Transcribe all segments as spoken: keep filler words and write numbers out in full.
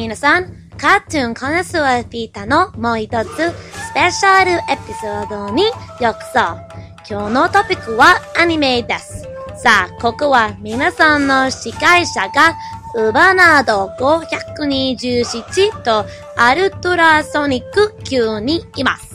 皆さん、カートゥーンコネスワフィータのもう一つスペシャルエピソードにようこそ。今日のトピックはアニメです。さあ、ここは皆さんの司会者がウバナードごひゃくにじゅうななとアルトラソニックきゅうにいます。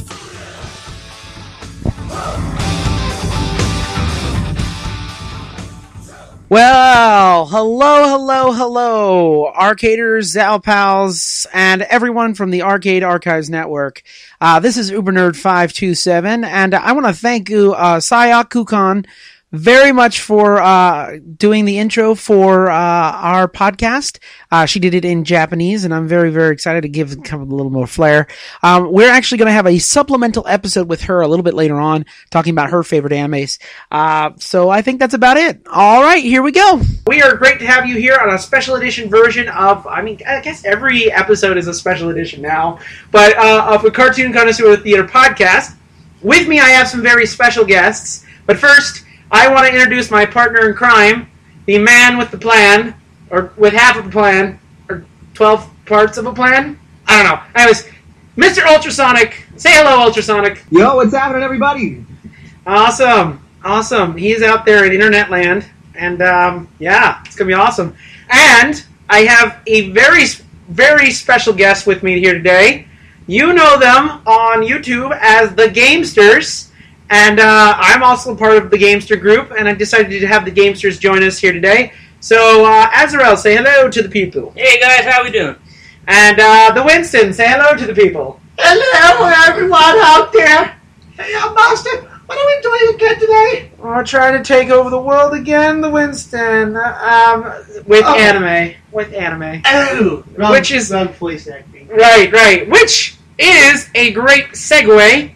Well, hello, hello, hello, Arcaders, Zalpals, and everyone from the Arcade Archives Network. Uh, this is UberNerd five two seven, and I want to thank you, uh, Sayaku-kan, very much for uh doing the intro for uh our podcast. Uh she did it in Japanese, and I'm very, very excited to give kind of a little more flair. Um we're actually going to have a supplemental episode with her a little bit later on, talking about her favorite animes. Uh so I think that's about it. All right, here we go. We are great to have you here on a special edition version of, I mean, I guess every episode is a special edition now, but uh of a Cartoon Connoisseur Theater podcast. With me I have some very special guests, but first I want to introduce my partner in crime, the man with the plan, or with half of the plan, or twelve parts of a plan? I don't know. Anyways, Mister Ultrasonic. Say hello, Ultrasonic. Yo, what's happening, everybody? Awesome. Awesome. He's out there in internet land, and um, yeah, it's going to be awesome. And I have a very, very special guest with me here today. You know them on YouTube as the Gamesters. And uh, I'm also part of the Gamester group, and I decided to have the Gamesters join us here today. So, uh, Azrael, say hello to the people. Hey guys, how we doing? And uh, the Winston, say hello to the people. Hello, everyone out there. Hey, uh, Master, what are we doing again today? We're trying to take over the world again, the Winston, um, with oh. anime. With anime. Oh, wrong, which is wrong voice acting. Right, right. Which is a great segue.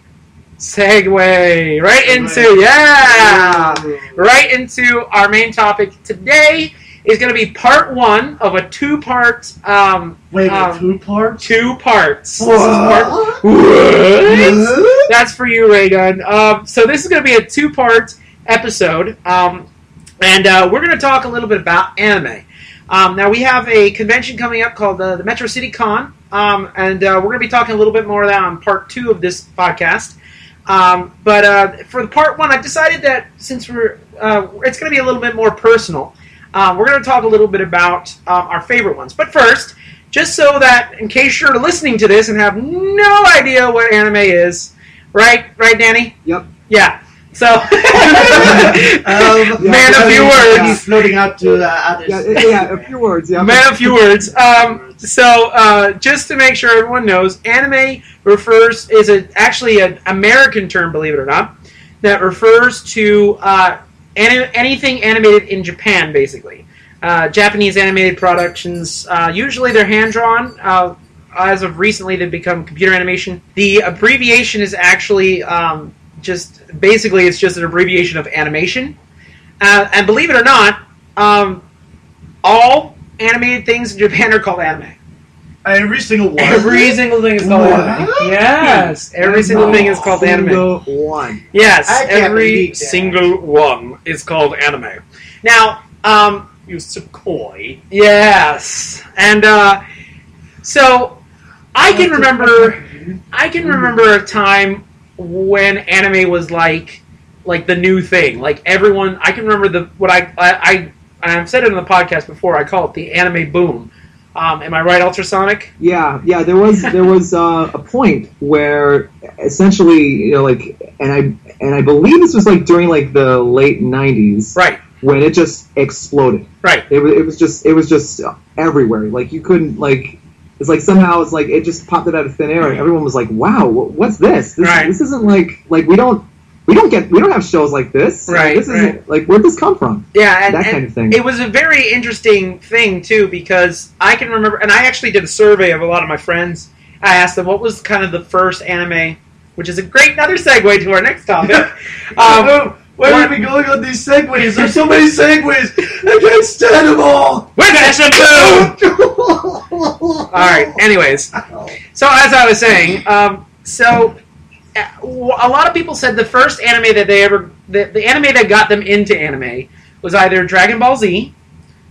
Segue right into yeah, right into our main topic today is going to be part one of a two-part. Um, Wait, um, two parts? Two parts. What? This is part, what? What? That's for you, Raygun. Um, so this is going to be a two-part episode, um, and uh, we're going to talk a little bit about anime. Um, now we have a convention coming up called uh, the Metro City Con, um, and uh, we're going to be talking a little bit more of that on part two of this podcast. Um, but uh, for the part one, I decided that since we're uh, it's going to be a little bit more personal, uh, we're going to talk a little bit about um, our favorite ones. But first, just so that in case you're listening to this and have no idea what anime is, right, right, Danny? Yep. Yeah. So, um, man, a few words. words. He's floating out to uh, others. Yeah, yeah, a few words. Yeah. Man, a few words. Um, so, uh, just to make sure everyone knows, anime refers is a, actually an American term, believe it or not, that refers to uh, any, anything animated in Japan, basically. Uh, Japanese animated productions, uh, usually they're hand-drawn. Uh, as of recently, they've become computer animation. The abbreviation is actually um, just, basically, it's just an abbreviation of animation. Uh, and believe it or not, um, all animated things in Japan are called anime. Every single one. Every single thing is called What? anime. Yes, every single thing is called anime. Single one. Yes, I can't every believe that. single one is called anime. Now, um, You Sukoi. yes, and uh, so I can remember, I can remember a time when anime was like, like the new thing. Like everyone, I can remember the what I I, I I've said it in the podcast before. I call it the anime boom. Um, am I right, Ultrasonic? Yeah, yeah. There was there was uh, a point where essentially, you know, like, and I and I believe this was like during like the late nineties, Right, when it just exploded. right. It was it was just it was just everywhere. Like you couldn't like. It's like somehow it's like it just popped it out of thin air, and everyone was like, "Wow, what's this? This, Right. this isn't like like we don't we don't get we don't have shows like this. Right, This isn't right. like where'd this come from? Yeah, and, That and kind of thing. it was a very interesting thing too, because I can remember, and I actually did a survey of a lot of my friends. I asked them what was kind of the first anime, which is a great another segue to our next topic. um, Why what- are we going on these segues? There's so many segues. I can't stand them all. Witness and boom! All right. Anyways, so as I was saying, um, so uh, a lot of people said the first anime that they ever, the, the anime that got them into anime was either Dragon Ball Z,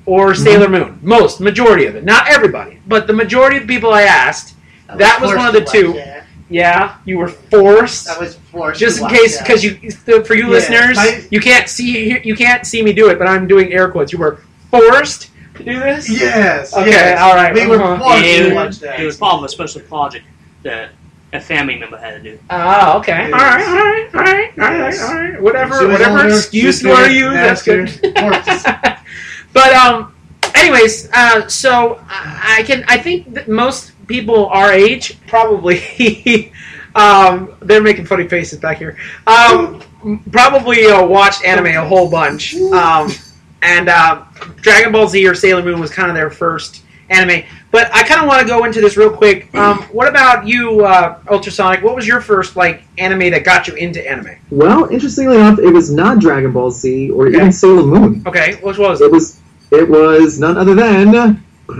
or Sailor Moon. Most, majority of it. Not everybody, but the majority of the people I asked, I that was forced one of the to watch two. that. Yeah, you were forced. I was forced Just to in watch case, that. because you, for you Yeah, listeners, my- you can't see you can't see me do it, but I'm doing air quotes. You were forced to do this. Yes. Okay, yes. all right. We were Uh-huh. forced It, to watch that. it was part of a special project that a family member had to do. Oh, okay. Yes. All right, all right, all right, all right, Yes. all right. Whatever, She was whatever older, excuse she you was want to good, use, that's good. master, But um, anyways, uh, so I I can I think that most people our age probably um they're making funny faces back here. Um, probably uh, watched anime a whole bunch. Um, and uh, Dragon Ball Z or Sailor Moon was kind of their first anime. But I kind of want to go into this real quick. Um, what about you, uh, Ultrasonic? What was your first like anime that got you into anime? Well, interestingly enough, it was not Dragon Ball Z or Okay. even Sailor Moon. Okay, which was it? It was it was none other than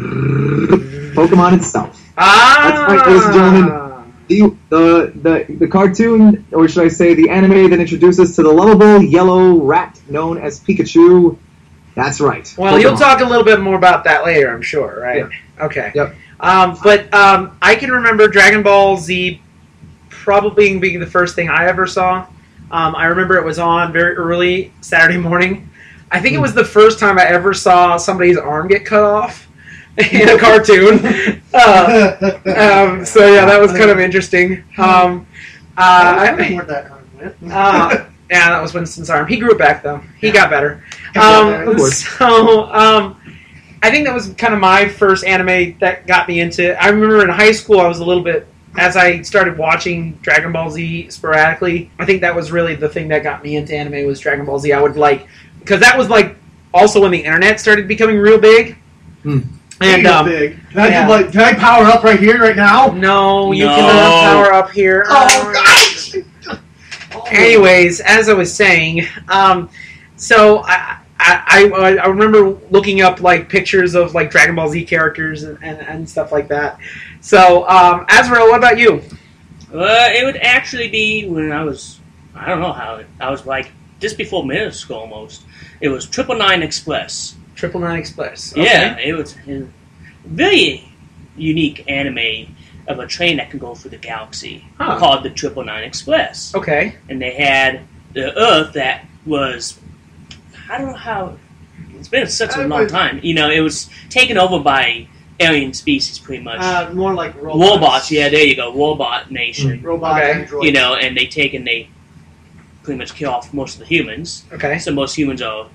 Pokemon itself. Ah, That's right, ladies and gentlemen. The, the the the cartoon, or should I say, the anime that introduces to the lovable yellow rat known as Pikachu. That's right. Well, Pokemon. you'll talk a little bit more about that later, I'm sure, right? Okay. Yep. Um, but um, I can remember Dragon Ball Z probably being the first thing I ever saw. Um, I remember it was on very early Saturday morning. I think it was the first time I ever saw somebody's arm get cut off in a cartoon. Uh, um, so yeah, that was kind of interesting. Um, I uh, don't know where that arm went. uh, yeah, that was Winston's arm. He grew it back though. He got better. got Um, better. so um, I think that was kind of my first anime that got me into it. I remember in high school I was a little bit, as I started watching Dragon Ball Z sporadically, I think that was really the thing that got me into anime was Dragon Ball Z. I would like, because that was like also when the internet started becoming real big. Hmm. And um, big. Can I, yeah. do, like, can I power up right here, right now? no, you No. cannot power up here. Oh, gosh! Anyways, as I was saying, um, so I, I, I, I remember looking up like pictures of like Dragon Ball Z characters and, and, and stuff like that. So, um, Azrael, what about you? Uh, it would actually be when I was, I don't know how, I was like just before middle school almost. It was Triple Nine Express. Triple Nine Express. Okay. Yeah, it was a very unique anime of a train that can go through the galaxy Huh. called the Triple Nine Express. Okay. And they had the Earth that was, I don't know how, it's been such a Uh, long but- time. You know, it was taken over by alien species pretty much. Uh, more like robots. Robots, yeah, there you go, Robot Nation. Robot Okay. android. You know, and they take and they pretty much kill off most of the humans. Okay. So most humans are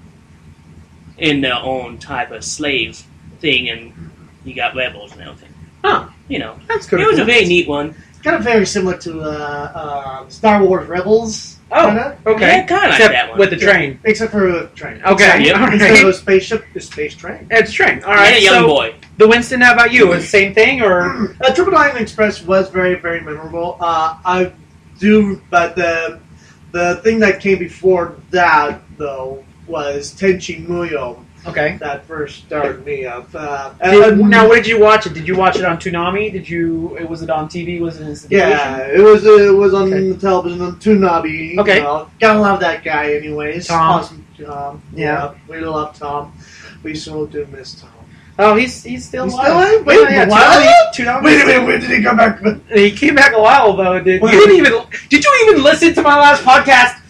in their own type of slave thing, and you got rebels and everything. Huh. You know, That's good. it was a very neat one. Kind of very similar to uh, uh, Star Wars Rebels. Oh, kinda. okay. Yeah, kinda like Except that one. with the train. Except for a train. Okay. Yep. All Instead of a right. spaceship, a space train. It's train. All And right. a young So, boy. the Winston, how about you? Was the same thing or? Uh, Triple Nine Express was very, very memorable. Uh, I do, but the the thing that came before that though was Tenchi Muyo. Okay. That first started me up. Uh, Did, and- now, where did you watch it? Did you watch it on Toonami? Did you? It was it on T V? Was it in syndication? yeah, it was it was on Okay. the television on Toonami. Okay. You know, gotta love that guy, anyways. Tom. Awesome Tom. Yeah. we love Tom. We so do miss Tom. Oh, he's he's still He's alive. still alive? Wait, Wait, yeah, what? Toonami, Toonami. Wait a minute, when did he come back? He came back a while though. Did Well- you didn't even? Did you even listen to my last podcast?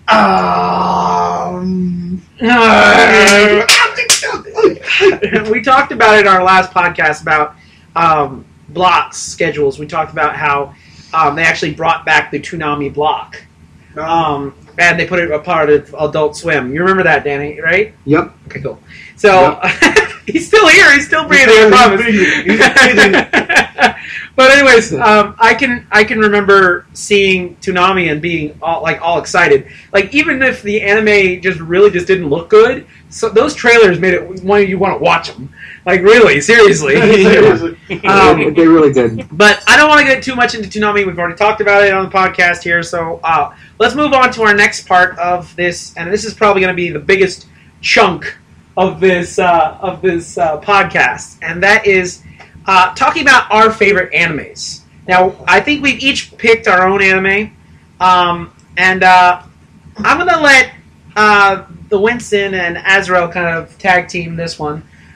Um. Uh, we talked about it in our last podcast about um, blocks schedules. We talked about how um, they actually brought back the Toonami block, um, and they put it a part of Adult Swim. You remember that, Danny? Right? Yep. Okay, cool. So he's still here. He's still breathing. I promise. He's breathing. But anyways, um, I can I can remember seeing Toonami and being all, like all excited. Like even if the anime just really just didn't look good, so those trailers made it one you want to watch them. Like really, seriously. Um, they really did. But I don't want to get too much into Toonami. We've already talked about it on the podcast here. So uh, let's move on to our next part of this, and this is probably going to be the biggest chunk of this uh, of this uh, podcast, and that is uh, talking about our favorite animes. Now, I think we've each picked our own anime, um, and uh, I'm going to let uh, the Winston and Azrael kind of tag team this one.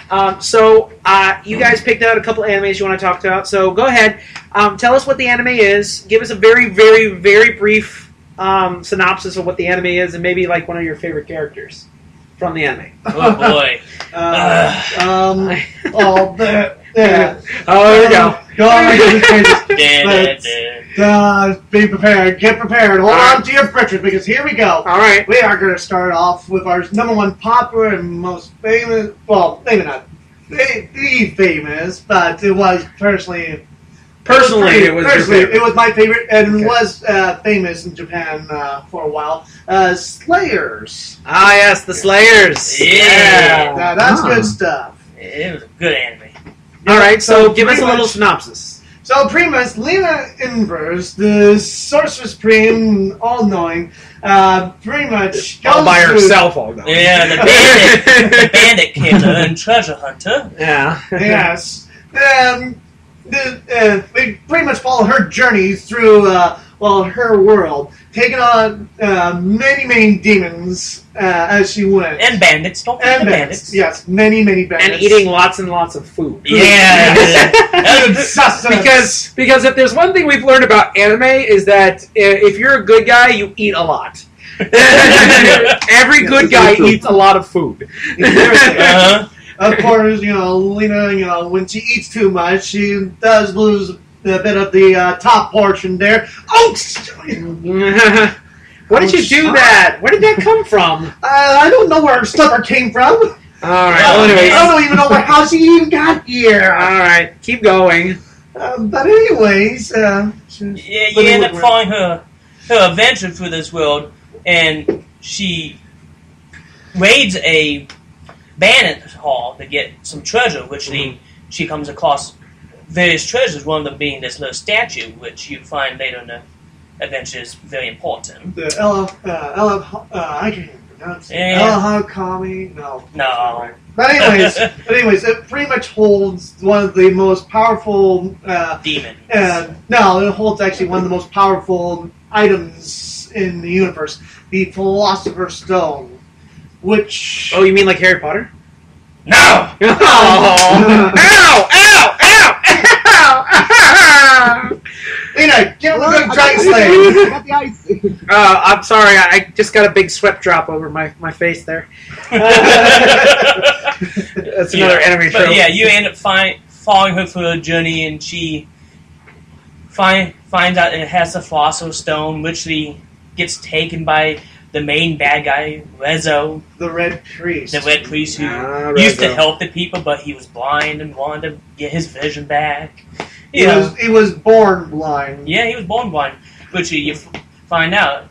Um, so uh, you guys picked out a couple animes you want to talk about. So go ahead, um, tell us what the anime is. Give us a very, very, very brief um, synopsis of what the anime is, and maybe like one of your favorite characters from the anime. Oh boy. Uh, um, oh, the, yeah. Oh, there we go. Go on, Dun, dun, dun. uh, be prepared. Get prepared. Hold All on right. to your britches because here we go. All right. We are going to start off with our number one popular and most famous, well, maybe not the the famous, but it was personally, Personally, it was your personally, favorite. it was my favorite, and Okay. was uh, famous in Japan uh, for a while. Uh, Slayers. Ah, yes, the Slayers. Yeah. Now, that's Ah. good stuff. It was a good anime. All right, so, So give us a pretty little much- synopsis. So pretty much, Lena Inverse, the Sorceress Supreme, all-knowing, uh, pretty much All goes by through- herself, all done. Yeah, the bandit, the bandit killer and treasure hunter. Yeah. Yes. Um, the, uh, we pretty much follow her journey through, uh, well, her world, taking on uh, many, many demons uh, as she went. And bandits, don't forget And the bandits. bandits. Yes, many, many bandits. And eating lots and lots of food. Yeah. That was- Sustenance. because because if there's one thing we've learned about anime is that i- if you're a good guy, you eat a lot. Every Yes, good it's guy very true. eats a lot of food. uh-huh. Of course, you know, Lena, you know, when she eats too much, she does lose a bit of the uh, top portion there. Oh, Why did you do that? Where did that come from? Uh, I don't know where her stomach came from. All right. Oh, Well, anyways. I don't even know where, how she even got here. All right. Keep going. Um, but anyways, uh, she's Yeah, you living end with up her- following her her adventure through this world, and she raids a bandit hall to get some treasure, which Mhm. the, she comes across various treasures, one of them being this little statue, which you find later in the adventure is very important. The Ella, uh, Ella, uh, I can't even pronounce it. Yeah. Ella Hakami? No. No. But anyways, but anyways, it pretty much holds one of the most powerful, uh, Demon. uh, no, it holds actually one of the most powerful items in the universe, the Philosopher's Stone, which... Oh, you mean like Harry Potter? No! Oh. Ow! Ow! Ow! Ow! Ow! Lena, get Well, with I the got Dragon the- Slayer! I got the ice. Uh, I'm sorry, I I just got a big sweat drop over my, my face there. That's another Yeah. enemy trope. But yeah, you end up find, following her through her journey, and she find, finds out it has the Philosopher's Stone, which she gets taken by the main bad guy, Rezo, The Red Priest. the Red Priest, who Ah, used to Rezo. help the people, but he was blind and wanted to get his vision back. He, You know, was, he was born blind. yeah, he was born blind, which you, you f- find out.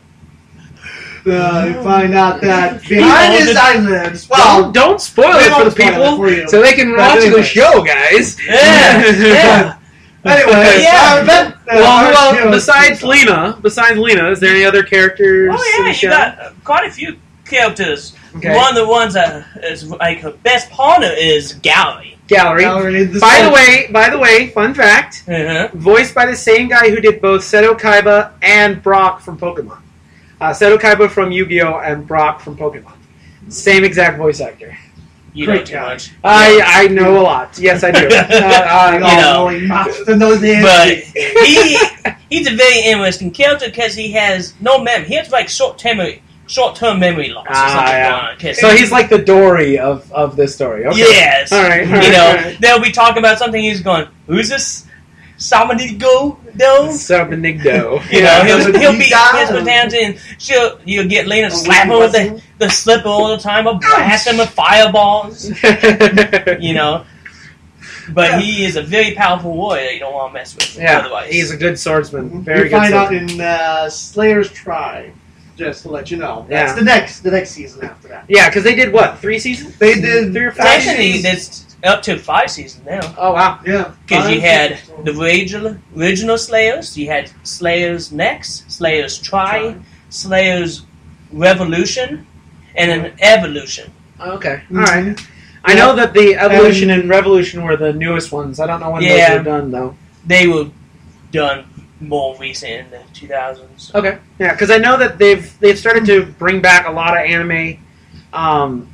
Uh, you find out that behind owns his it. eyelids, Don't, well, don't spoil we it for won't the spoil it people for you. so they can But watch the anyways. show, guys. Yeah, yeah. anyway, Yeah. uh, that, uh, Well, our well, hero- besides Lena, besides Lena, is there any other characters Oh in yeah, the you show? got uh, quite a few characters. Okay. One of the ones that is like her best partner is Gallery. Gallery. Gallery, the By the soul- way, by the way, fun fact: Uh-huh. voiced by the same guy who did both Seto Kaiba and Brock from Pokemon. Uh, Seto Kaiba from Yu-Gi-Oh! And Brock from Pokemon. Same exact voice actor. You Great know too guy. much. I I know a lot. Yes, I do. Uh, uh, You You know. know, master knows the But answer. he he's a very interesting character because he has no memory. He has like short term short term memory loss or Ah, something yeah. going on. 'Cause- So he's like the Dory of, of this story. Okay. yes, All right. all right, you know all right. they'll be talking about something. He's going, "Who's this? Samanigo? No." Subnigdo. You know, he'll, Yeah. he'll be Yeah. his down and she'll you'll get Lena Oh, slap him with the, the slipper all the time, or blast him with fireballs. You know, but Yeah. he is a very powerful warrior that you don't want to mess with. Yeah, otherwise, he's a good swordsman. Very we good. find out swordsman. in uh, Slayer's Tribe. Just to let you know, that's Yeah. the next the next season after that. Yeah, because they did what? Three seasons? They did Three or five technically seasons? there's up to five seasons now. Oh wow. Yeah, Because you Five had seasons. the original, original Slayers, you had Slayers Next, Slayers Try, Slayers Revolution, and an Evolution. Okay. Mhm. All right. I know that the evolution and revolution were the newest ones. I don't know when Yeah. those were done though. They were done more recent in the two thousands. Okay. Yeah, because I know that they've they've started to bring back a lot of anime, um,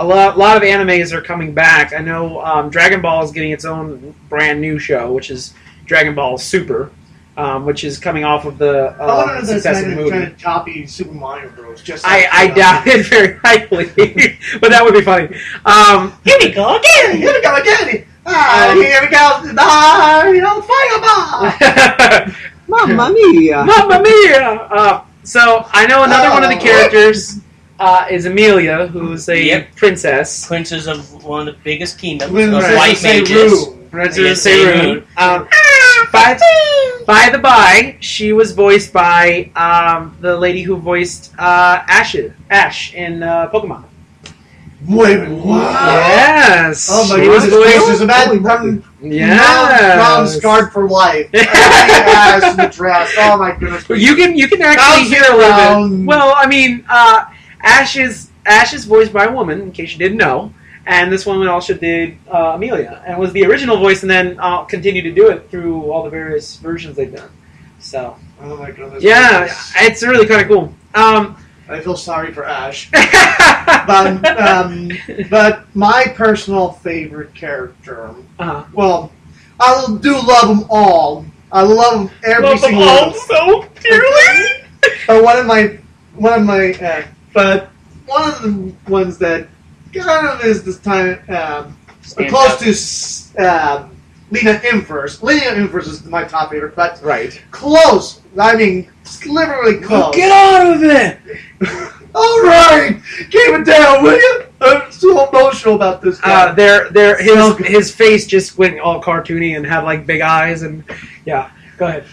a lot, a lot of animes are coming back. I know um, Dragon Ball is getting its own brand new show, which is Dragon Ball Super, um, which is coming off of the I wonder uh, if they're success of trying the to, trying movie. to copy Super Mario Bros. Just I, like, I uh, doubt it very highly, but that would be funny. Um, Here we go again. Here we go again. Ah, Um, here we go. Ah, you know, fireball. Mamma mia! Mamma mia! Uh, so I know another one of the Oh. characters uh, is Amelia, who's a Yep. princess. Princess of one of the biggest kingdoms Princess of of white mages. Seirun. Princess Yes, Seirun. Um, by, by the by, she was voiced by um, the lady who voiced uh, Ash, Ash in uh, Pokemon. Wait a minute. What? Yes. Oh my she was goodness voiced. gracious! Imagine Holy I'm Yeah. now I'm scarred for life. Ass in the dress. Oh my goodness. You can you can actually Bounce hear a little bit. around. Well, I mean, uh, Ash is Ash is voiced by a woman, in case you didn't know, and this woman also did uh, Amelia, and was the original voice, and then I'll continue to do it through all the various versions they've done. So Oh my goodness. yeah, gracious. it's really kind of cool. Um, I feel sorry for Ash. But, um, but my personal favorite character, uh, well, I do love them all. I love every love them single all one. so dearly. But one of my, one of my, uh, but one of the ones that kind of is this time um, Stands close out. to s- um, Lena Inverse. Lena Inverse is my top favorite, but Right. close. I mean, literally close. Get out of it. All right, keep it down, will you? I'm so emotional about this guy. Uh, their their his So good. his face just went all cartoony and had like big eyes and yeah. Go ahead.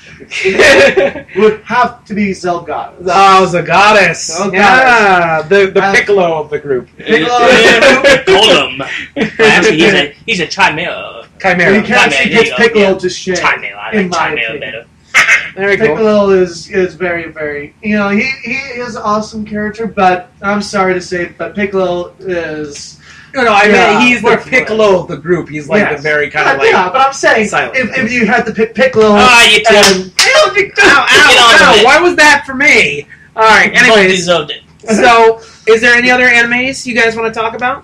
Would have to be Zelgod. Oh, the goddess. Oh, yeah, the the Uh, Piccolo of the group. Golem. Actually, he's a he's a chimera. Chimera. You can't Chimera, see there you gets go, Piccolo yeah. to shame. Chimera. I in like my chimera opinion. better. Very cool. Piccolo is is very very you know he he is an awesome character, but I'm sorry to say, but Piccolo is No, no, I Yeah, mean he's the worth it. Piccolo of the group. He's like Yes. the very kind yeah, of like. yeah, but I'm saying silent. if, if you had to pick Piccolo, Ah, you too. and, Ow, ow, Get on ow! with it. Why was that for me? All right. Both Anyways, deserved it. so is there any other animes you guys want to talk about?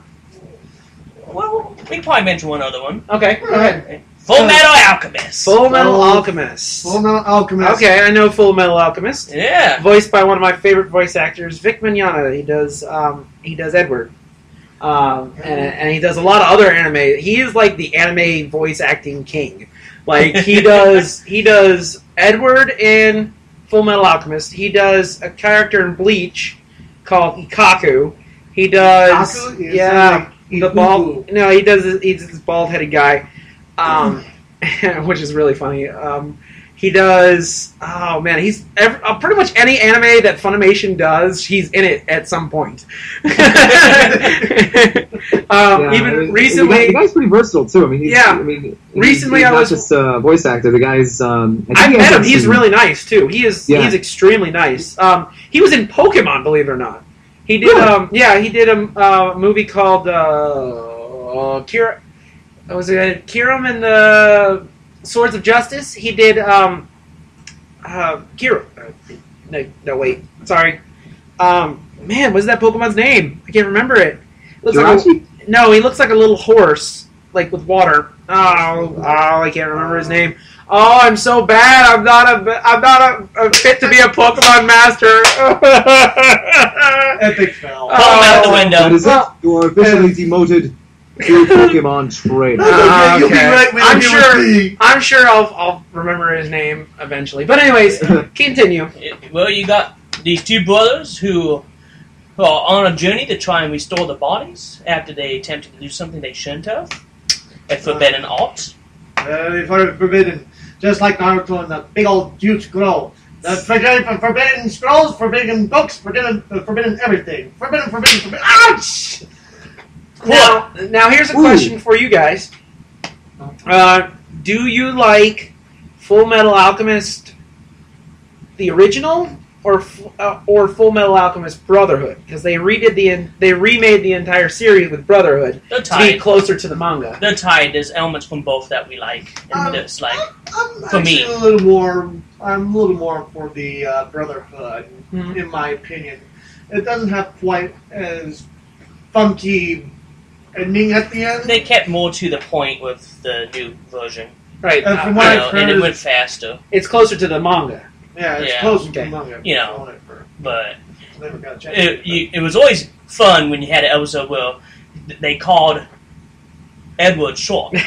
Well, we can probably mention one other one. Okay, go ahead. Full Metal Alchemist. Full Metal Oh. Alchemist. Full Metal Alchemist. Okay, I know Full Metal Alchemist. Yeah. Voiced by one of my favorite voice actors, Vic Mignogna. He does um, he does Edward, um, and, and he does a lot of other anime. He is like the anime voice acting king. Like he does he does Edward in Full Metal Alchemist. He does a character in Bleach called Ikaku. He does Ikaku is yeah like the Ikuku. bald no he does he's this bald headed guy, um, which is really funny. Um, He does. Oh man, he's every, uh, pretty much any anime that Funimation does. He's in it at some point. um, Yeah, even I mean, recently, the, guy, the guy's pretty versatile too. I mean, he's, Yeah. I mean, he's- Recently he's I not was- just a voice actor. The guy's. Um, I I think he met has him. He's some- really nice too. He is. Yeah. He's extremely nice. Um, he was in Pokemon, believe it or not. He did. Really? Um, yeah, he did a uh, movie called uh, Kira. Was it Kiram and the Swords of Justice? He did. Um, uh, Kira. Uh, no, no, wait. Sorry. Um, man, what's that Pokemon's name? I can't remember it. Looks like a, Jirachi? no, he looks like a little horse, like with water. Oh, oh, I can't remember his name. Oh, I'm so bad. I'm not a. I'm not a, a fit to be a Pokemon master. Epic fail. Pull him out the Oh. window. That is it. You are officially demoted to Pokemon trainer. Uh, You'll be okay. right where I'm you sure- would be. I'm sure I'll I'll remember his name eventually. But anyways, continue. Well, you got these two brothers who are on a journey to try and restore the bodies after they attempted to do something they shouldn't have. A forbidden art. Very for- forbidden. Just like Naruto and the big old huge scroll. The forbidden, forbidden scrolls, forbidden books, forbidden, uh, forbidden everything. Forbidden, forbidden, forbidden. Ouch! Now, now here's a Ooh. question for you guys. Uh, do you like Full Metal Alchemist, the original, or f- uh, or Full Metal Alchemist Brotherhood? Because they redid the en- they remade the entire series with Brotherhood They're to be tied. closer to the manga. They're tied. There's elements from both that we like and Um, dislike. I'm For actually me. a little more. I'm a little more for the uh, Brotherhood, Mhm. in my opinion. It doesn't have quite as funky ending at the end. They kept more to the point with the new version, Right. Uh, from uh, what you I've know, heard, and it went faster. it's closer to the manga. yeah, it's yeah. close Okay. to manga. You know. On it for- But never got a chance. it, you, it was always fun when you had an episode where they called Edward short. Who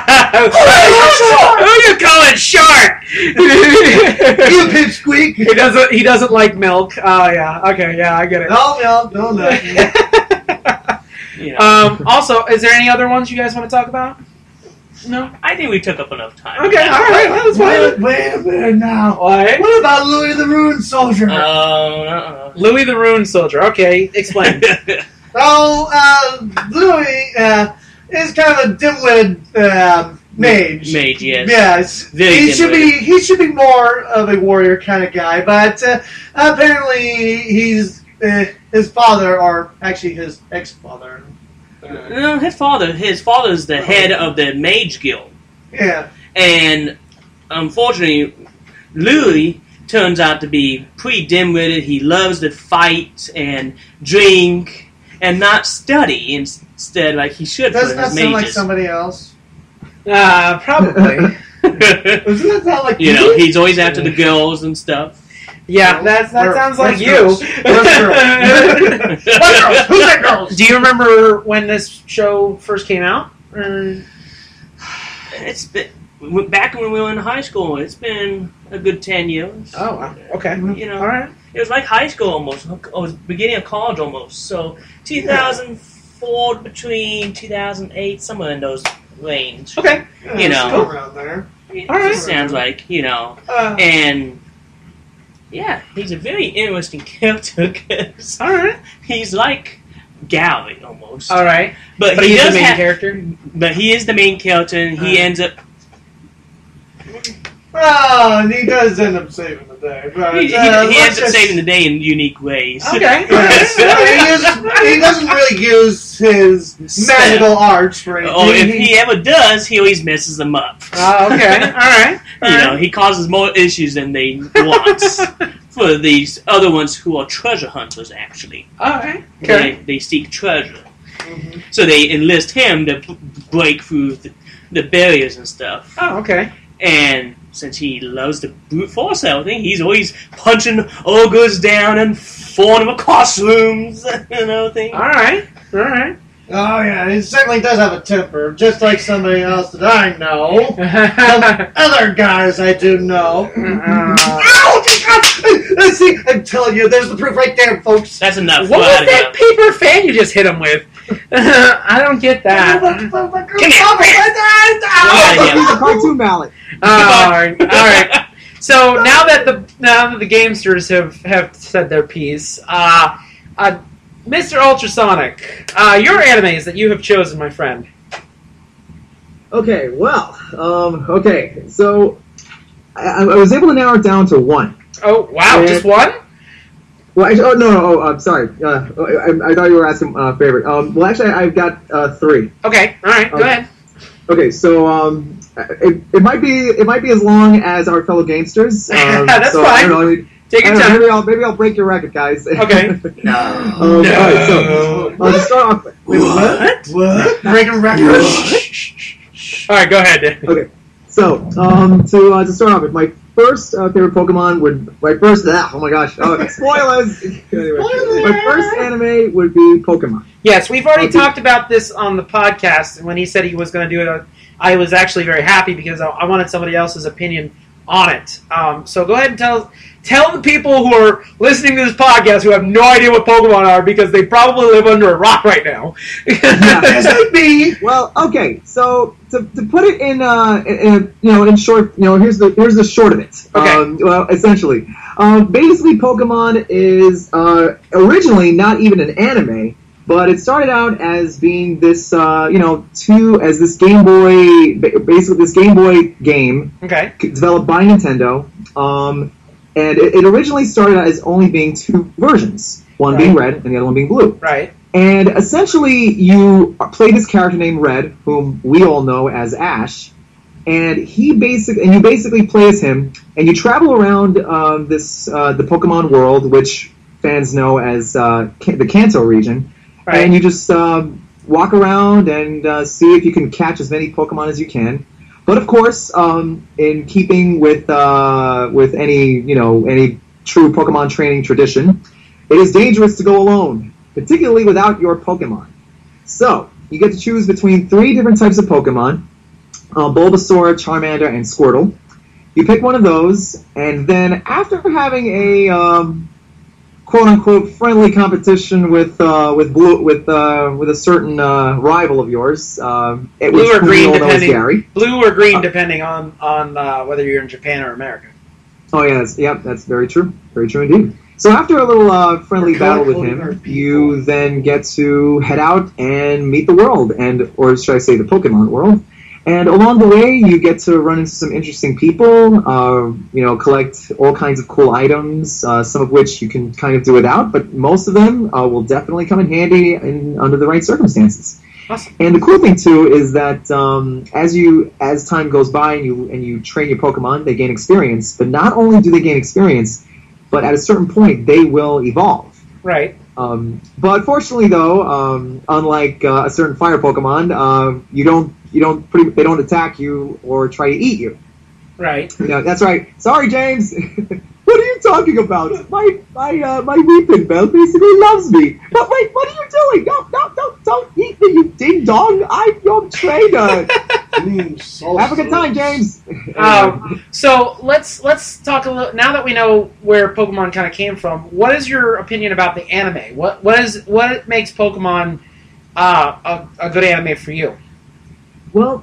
you calling short? You pipsqueak! He doesn't. He doesn't like milk. Oh yeah. Okay. Yeah, I get it. No, no, no, no. You know, um. Also, is there any other ones you guys want to talk about? No. I think we took up enough time. Okay. All right. Well, that's Wait, fine. wait a minute now. What? What about Louis the Rune Soldier? Oh, uh-uh. Louis the Rune Soldier. Okay. Explain. Oh, uh, Louis uh, is kind of a dim-witted uh, mage. Mage, yes. Yes, Very he should be. dim-witted. He should be more of a warrior kind of guy, but uh, apparently he's uh, his father, or actually his ex-father. Uh, No, his father. His father's the head of the Mage Guild, yeah, and unfortunately, Louis turns out to be pretty dim-witted. He loves to fight and drink and not study instead, like he should for doesn't that his sound like mages. somebody else? Uh, probably. Doesn't that sound like You know, he's always after the girls and stuff. Yeah, that's, that Where- sounds where's like you. girls? Where's girls? What girls? Who's that girls? Do you remember when this show first came out? Or- It's been back when we were in high school. It's been a good ten years. Oh, wow. Okay. You know, All right. it was like high school almost. It was beginning of college almost. So two thousand four between two thousand eight, somewhere in those range. Okay. Yeah, You know. still around there. It All right. just sounds like, you know, Uh, and yeah, he's a very interesting character because All right. he's like Gary almost. All right. But, But he he's does the main have, character. But he is the main character, and he Uh. ends up. well, and he does end up saving the day, but He, he, uh, he let's ends up just- saving the day in unique ways. Okay. Yes. he, is, he doesn't really use his magical arts for anything. Or if he ever does, he always messes them up. Oh, okay. All right. All You know, right. he causes more issues than they want for these other ones who are treasure hunters, actually. All right. Okay. They, they seek treasure. Mhm. So they enlist him to b- break through the, the barriers and stuff. Oh, okay. And since he loves to brute force everything, he's always punching ogres down and falling them across rooms and everything. All right. All right. Oh yeah, he certainly does have a temper, just like somebody else that I know. Some other guys I do know. Uh, Ow! God! See, I'm telling you, there's the proof right there, folks. That's enough. what We're was outta that here. paper fan you just hit him with? I don't get that. Come Yeah, He's a cartoon mallet. all right. All right. So now that the now that the gamesters have, have said their piece, uh, uh, Mister Ultrasonic, uh, your animes that you have chosen, my friend. Okay, well, um, okay, so I, I was able to narrow it down to one. Oh wow, Yeah. just one? Well, actually, oh no, no, oh, I'm sorry. Uh, I, I thought you were asking uh, favorite. Um, well, actually, I've got uh, three. Okay. All right. Go Okay. ahead. Okay, so um, it, it might be it might be as long as our fellow gamesters. Um, That's so, I fine. don't know, I mean, Take I your don't know, time. maybe I'll maybe I'll break your record, guys. Okay. um, All right, so uh, to start off, What? What? Breaking records. All right. Go ahead. Okay, so um, to uh, to start off with, my first uh, favorite Pokemon would my first ah, oh my gosh, oh, spoilers. Anyway, my first anime would be Pokemon. Yes, we've already Okay. talked about this on the podcast, and when he said he was going to do it, uh, I was actually very happy because I, I wanted somebody else's opinion on it. Um, so go ahead and tell tell the people who are listening to this podcast who have no idea what Pokemon are because they probably live under a rock right now. Yes, like me. Well, okay, so to, to put it in, uh, in, in you know in short, you know here's the here's the short of it. Okay. Um, well, essentially, um, basically, Pokemon is uh, originally not even an anime. But it started out as being this, uh, you know, two as this Game Boy, ba- basically this Game Boy game Okay. developed by Nintendo, um, and it, it originally started out as only being two versions, one being Right. red and the other one being blue. Right. And essentially, you play this character named Red, whom we all know as Ash, and he basic and you basically play as him, and you travel around um, this uh, the Pokemon world, which fans know as uh, Ka- the Kanto region. Right. And you just um, walk around and uh, see if you can catch as many Pokemon as you can. But of course, um, in keeping with uh, with any you know any true Pokemon training tradition, it is dangerous to go alone, particularly without your Pokemon. So you get to choose between three different types of Pokemon: uh, Bulbasaur, Charmander, and Squirtle. You pick one of those, and then after having a um, quote-unquote friendly competition with uh, with blue, with uh, with a certain uh, rival of yours, uh, it Blue was or green, known as depending. Gary. Blue or green, Uh, depending on on uh, whether you're in Japan or America. Oh yeah, that's, yep, that's very true, very true indeed. So after a little uh, friendly We're battle with color-coding our him, people. you then get to head out and meet the world, and or should I say the Pokemon world. And along the way, you get to run into some interesting people, uh, you know, collect all kinds of cool items, uh, some of which you can kind of do without, but most of them uh, will definitely come in handy in, under the right circumstances. Awesome. And the cool thing too is that um, as you as time goes by and you and you train your Pokemon, they gain experience. But not only do they gain experience, but at a certain point they will evolve. Right. Um, but fortunately, though, um, unlike uh, a certain fire Pokemon, uh, you don't you don't pretty, they don't attack you or try to eat you. Right. Yeah, that's right. Sorry, James. What are you talking about? My my uh, my Weeping Bell basically loves me. But wait, what are you doing? No, no, no, don't eat me, you ding dong. I'm your trainer. Have a good time, James. Um, so let's let's talk a little. Now that we know where Pokemon kind of came from, what is your opinion about the anime? What what is what makes Pokemon uh, a, a good anime for you? Well,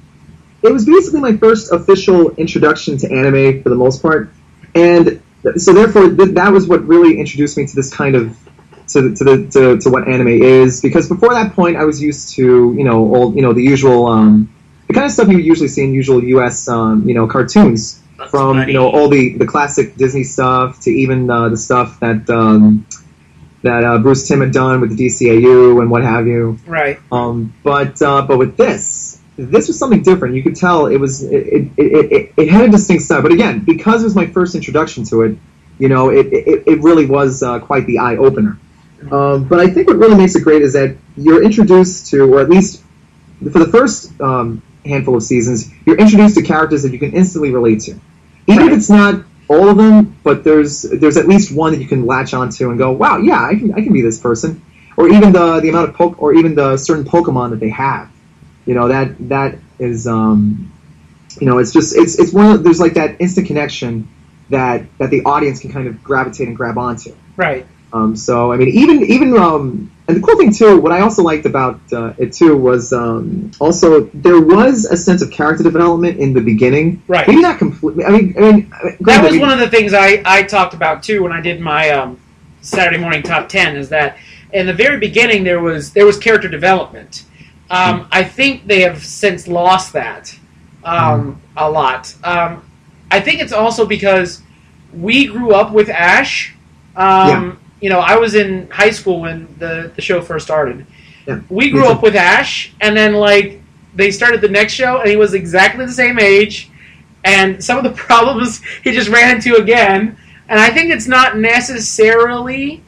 it was basically my first official introduction to anime for the most part, and so therefore th- that was what really introduced me to this kind of to the, to the to, to what anime is. Because before that point, I was used to you know all you know the usual um, the kind of stuff you would usually see in usual U S um, you know cartoons, Bugs from Bunny. you know all the, the classic Disney stuff to even uh, the stuff that um, that uh, Bruce Timm had done with the D C A U and what have you. Right. Um, but uh, but with this, this was something different. You could tell it was it it, it, it, it had a distinct style. But again, because it was my first introduction to it, you know, it it, it really was uh, quite the eye opener. Um, but I think what really makes it great is that you're introduced to, or at least for the first um, handful of seasons, you're introduced to characters that you can instantly relate to, even Right. if it's not all of them. But there's there's at least one that you can latch onto and go, wow, yeah, I can I can be this person, or even the the amount of po- or even the certain Pokemon that they have. You know, that that is um, you know, it's just it's it's one of, there's like that instant connection that that the audience can kind of gravitate and grab onto. Right. Um, so I mean, even even um, and the cool thing too, what I also liked about uh, it too was um, also there was a sense of character development in the beginning. Right. Maybe not completely. I mean, I mean That was one of the things I, I talked about too when I did my um, Saturday morning top ten. Is that in the very beginning there was there was character development. Um, I think they have since lost that um, a lot. Um, I think it's also because we grew up with Ash. Um, Yeah. You know, I was in high school when the, the show first started. Yeah. We Me grew too. up with Ash, and then like they started the next show, and he was exactly the same age, and some of the problems he just ran into again. And I think it's not necessarily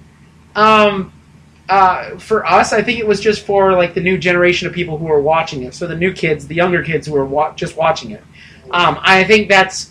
um, uh, for us. I think it was just for like the new generation of people who are watching it. So the new kids, the younger kids who are wa- just watching it. Um, I think that's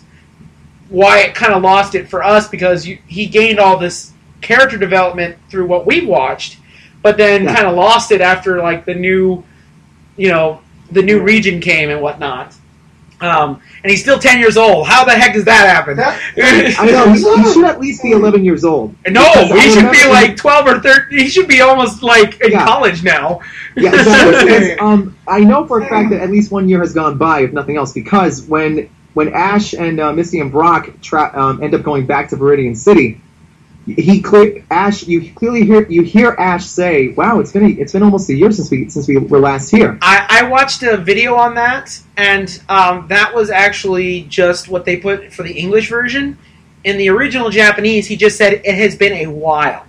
why it kind of lost it for us, because you, he gained all this character development through what we watched, but then Yeah. kind of lost it after like the new, you know, the new region came and whatnot. Um, and he's still ten years old. How the heck does that happen? That- I know he, he should at least be eleven years old. no, Because I he should be remember- like twelve or thirteen. He should be almost like in Yeah. college now. Yeah, exactly. Because, um, I know for a fact that at least one year has gone by, if nothing else, because when when Ash and uh, Misty and Brock tra- um, end up going back to Viridian City, he clear Ash. You clearly hear you hear Ash say, "Wow, it's been a, it's been almost a year since we since we were last here." I, I watched a video on that, and um, that was actually just what they put for the English version. In the original Japanese, he just said it has been a while.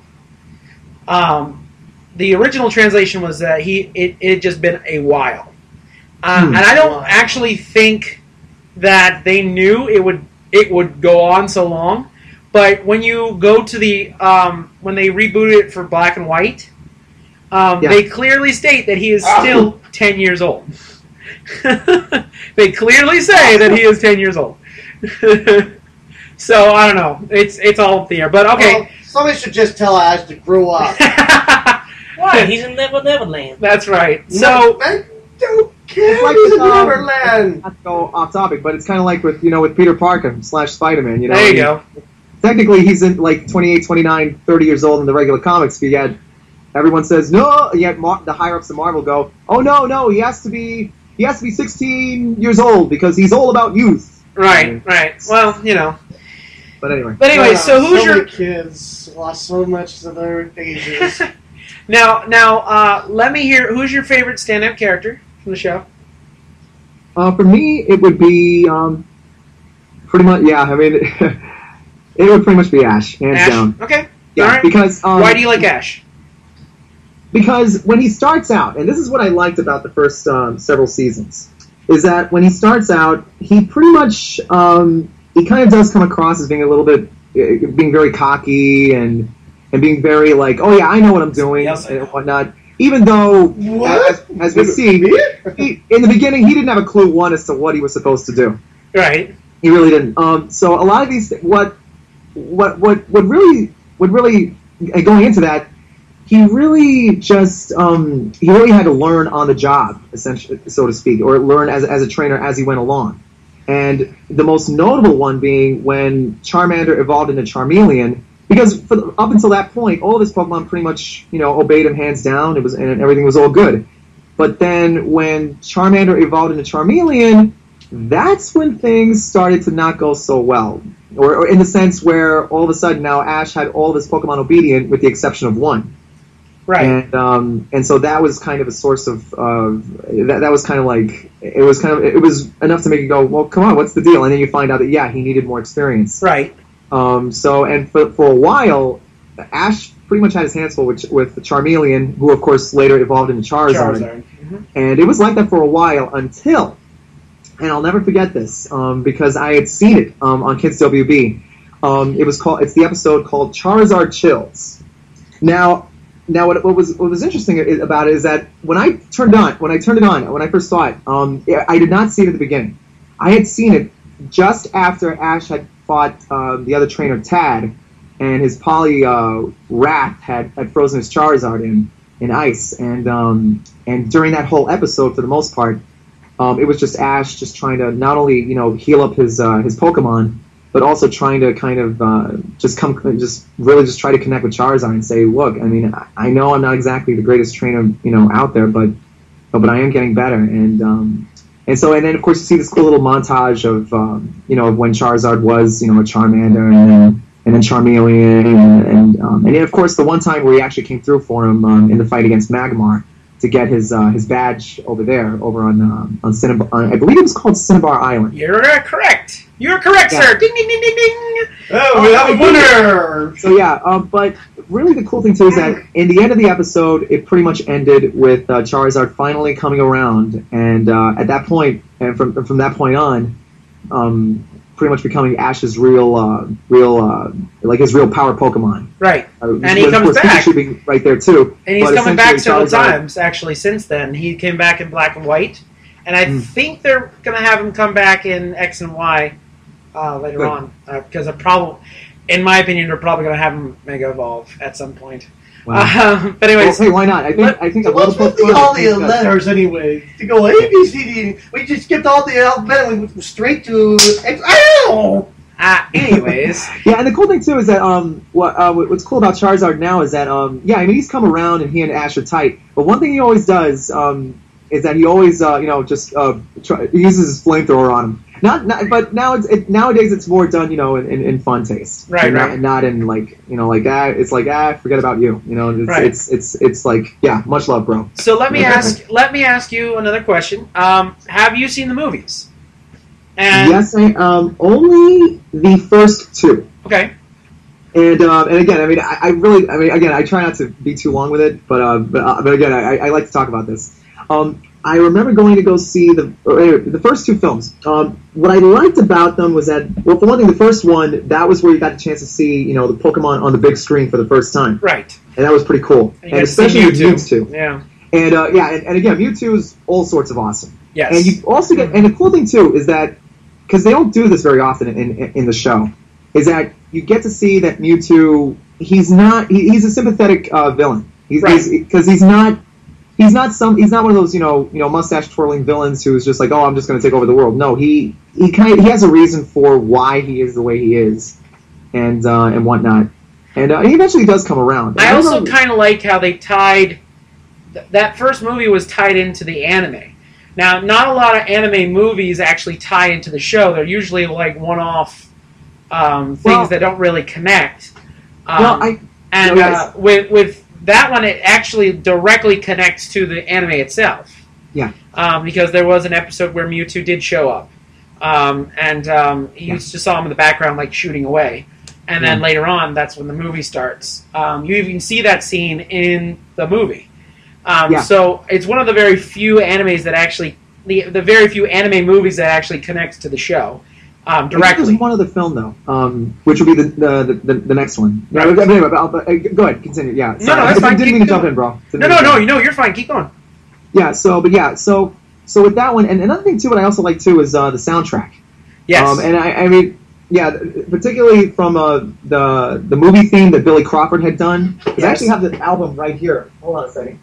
Um, the original translation was that he it, it had just been a while, um, Hmm. and I don't actually think that they knew it would it would go on so long. But when you go to the um, when they rebooted it for Black and White. Um, Yeah. They clearly state that he is still ten years old. They clearly say that he is ten years old. So I don't know. It's it's all up in the air. But okay. Well, somebody should just tell Ash to grow up. Why? He's in Never Neverland. That's right. No, So I don't care. It's like He's with, in um, Neverland. Not to go off topic, but it's kind of like with you know with Peter Parker slash Spider-Man. You know, there you I mean, go. Technically, he's in like twenty-eight, twenty-nine, thirty years old in the regular comics. But yet, everyone says no. Yet Mar- the higher ups of Marvel go, oh no, no, he has to be he has to be sixteen years old because he's all about youth. Right, right. Well, you know. But anyway, But anyway, Uh, so who's so your many kids lost so much to their ages. now? Now, uh, let me hear. Who's your favorite stand-up character from the show? uh, for me, it would be um, pretty much yeah. I mean, it would pretty much be Ash, hands Ash. down. Okay. Yeah, All right. because um, Why do you like Ash? Because when he starts out, and this is what I liked about the first um, several seasons, is that when he starts out, he pretty much um, he kind of does come across as being a little bit uh, being very cocky and and being very like, oh yeah, I know what I'm doing Yes, I know. and whatnot. Even though, What? as, as we see, he, in the beginning he didn't have a clue one as to what he was supposed to do. Right. He really didn't. Um, so a lot of these, what, what, what, what really, what really, uh, going into that, he really just, um, he really had to learn on the job, essentially, so to speak, or learn as as a trainer as he went along. And the most notable one being when Charmander evolved into Charmeleon, because for the, up until that point, all of his Pokemon pretty much, you know, obeyed him hands down. It was and everything was all good. But then when Charmander evolved into Charmeleon, that's when things started to not go so well. Or, or in the sense where all of a sudden now Ash had all of his Pokemon obedient with the exception of one. Right. And um, and so that was kind of a source of uh, that. That was kind of like it was kind of it was enough to make you go, well, come on, what's the deal? And then you find out that yeah, he needed more experience. Right. Um, so and for for a while, Ash pretty much had his hands full with with Charmeleon, who of course later evolved into Charizard. Charizard. Mhm. And it was like that for a while until, and I'll never forget this um, because I had seen it um, on Kids W B. Um, it was called. It's the episode called Charizard Chills. Now. Now, what, what was what was interesting about it is that when I turned on, when I turned it on, when I first saw it, um, I did not see it at the beginning. I had seen it just after Ash had fought um, the other trainer Tad, and his Poly uh, Wrath had, had frozen his Charizard in in ice, and um, and during that whole episode, for the most part, um, it was just Ash just trying to not only you know heal up his uh, his Pokemon, but also trying to kind of uh, just come, just really just try to connect with Charizard and say, look, I mean, I know I'm not exactly the greatest trainer, you know, out there, but but I am getting better, and um, and so and then of course you see this cool little montage of um, you know when Charizard was you know a Charmander, and then and then Charmeleon, and and, um, and then of course the one time where he actually came through for him um, in the fight against Magmar to get his uh, his badge over there over on um, on Cinnabar, on, I believe it was called Cinnabar Island. You're correct. You're correct, Yeah. sir. Ding, ding, ding, ding, ding. Oh, we have a winner! So yeah, um, but really the cool thing too is that in the end of the episode, it pretty much ended with uh, Charizard finally coming around, and uh, at that point, and from from that point on, um, pretty much becoming Ash's real, uh, real, uh, like his real power Pokemon. Right. Uh, And he of comes course, back. Pikachu being right there too. And he's But coming back essentially several Charizard- times, actually, since then. He came back in black and white. And I Hmm. think they're going to have him come back in X and Y uh, later Good. on. Because, uh, problem, in my opinion, they're probably going to have him Mega Evolve at some point. Wow. Uh, but Well, anyways, hey, why not? I think Let- I think a What's little with the, Pokemon- all the letters anyway? To go A, B, C, D. We just skipped all the alphabet and we went straight to X. Ow! uh, anyways, Yeah, and the cool thing too is that um, what uh, what's cool about Charizard now is that um, yeah, I mean he's come around and he and Ash are tight, but one thing he always does um, is that he always uh, you know just uh, try, he uses his flamethrower on him. Not, not but now it's it, nowadays it's more done you know in, in, in fun taste, Right, and not, right. and not in like you know like ah it's like ah forget about you you know it's Right. it's, it's it's like yeah much love bro. so let me ask let me ask you another question. Um, have you seen the movies? And, Yes, I um only the first two. Okay. And um, and again, I mean, I, I really, I mean, again, I try not to be too long with it, but uh, but, uh, but again, I, I like to talk about this. Um, I remember going to go see the or, anyway, the first two films. Um, what I liked about them was that, well, for one thing, the first one that was where you got the chance to see, you know, the Pokemon on the big screen for the first time. Right. and that was pretty cool. You And got to see especially with Mewtwo. Mewtwo. Yeah. And uh, yeah, and, and again, Mewtwo is all sorts of awesome. Yes. And you also get, and the cool thing too is that because they don't do this very often in, in in the show, is that you get to see that Mewtwo, he's not, he, he's a sympathetic uh, villain. He's Right. because he's, he's not. He's not some. He's not one of those, you know, you know, mustache twirling villains who's just like, oh, I'm just going to take over the world. No, he he kind of he has a reason for why he is the way he is, and uh, and whatnot, and uh, he eventually does come around. I don't also know- kind of like how they tied th- that first movie was tied into the anime. Now, not a lot of anime movies actually tie into the show. They're usually like one-off um, things Well- that don't really connect. Um, Well, I and no, uh, guys. with with that one, it actually directly connects to the anime itself. Yeah. Um, because there was an episode where Mewtwo did show up, um, and um, you Yeah. just saw him in the background, like shooting away. And then Yeah. later on, that's when the movie starts. Um, you even see that scene in the movie. Um, Yeah. So it's one of the very few animes that actually, the the very few anime movies that actually connects to the show um, I think directly. there's one other film though, um, which will be the the, the, the next one. Yeah, Right. but anyway, but, I'll- but, uh, go ahead, continue. Yeah, No, sorry. no, that's I fine. didn't Keep mean to jump going. in, bro. Didn't No, mean no, to no, jump in. you know, you're fine. Keep going. Yeah. So, but yeah. So, so with that one, and another thing too, what I also like too is uh, the soundtrack. Yes. Um, and I, I mean, yeah, particularly from uh, the the movie theme that Billy Crawford had done. 'Cause I Yes. actually have the album right here. Hold on a second.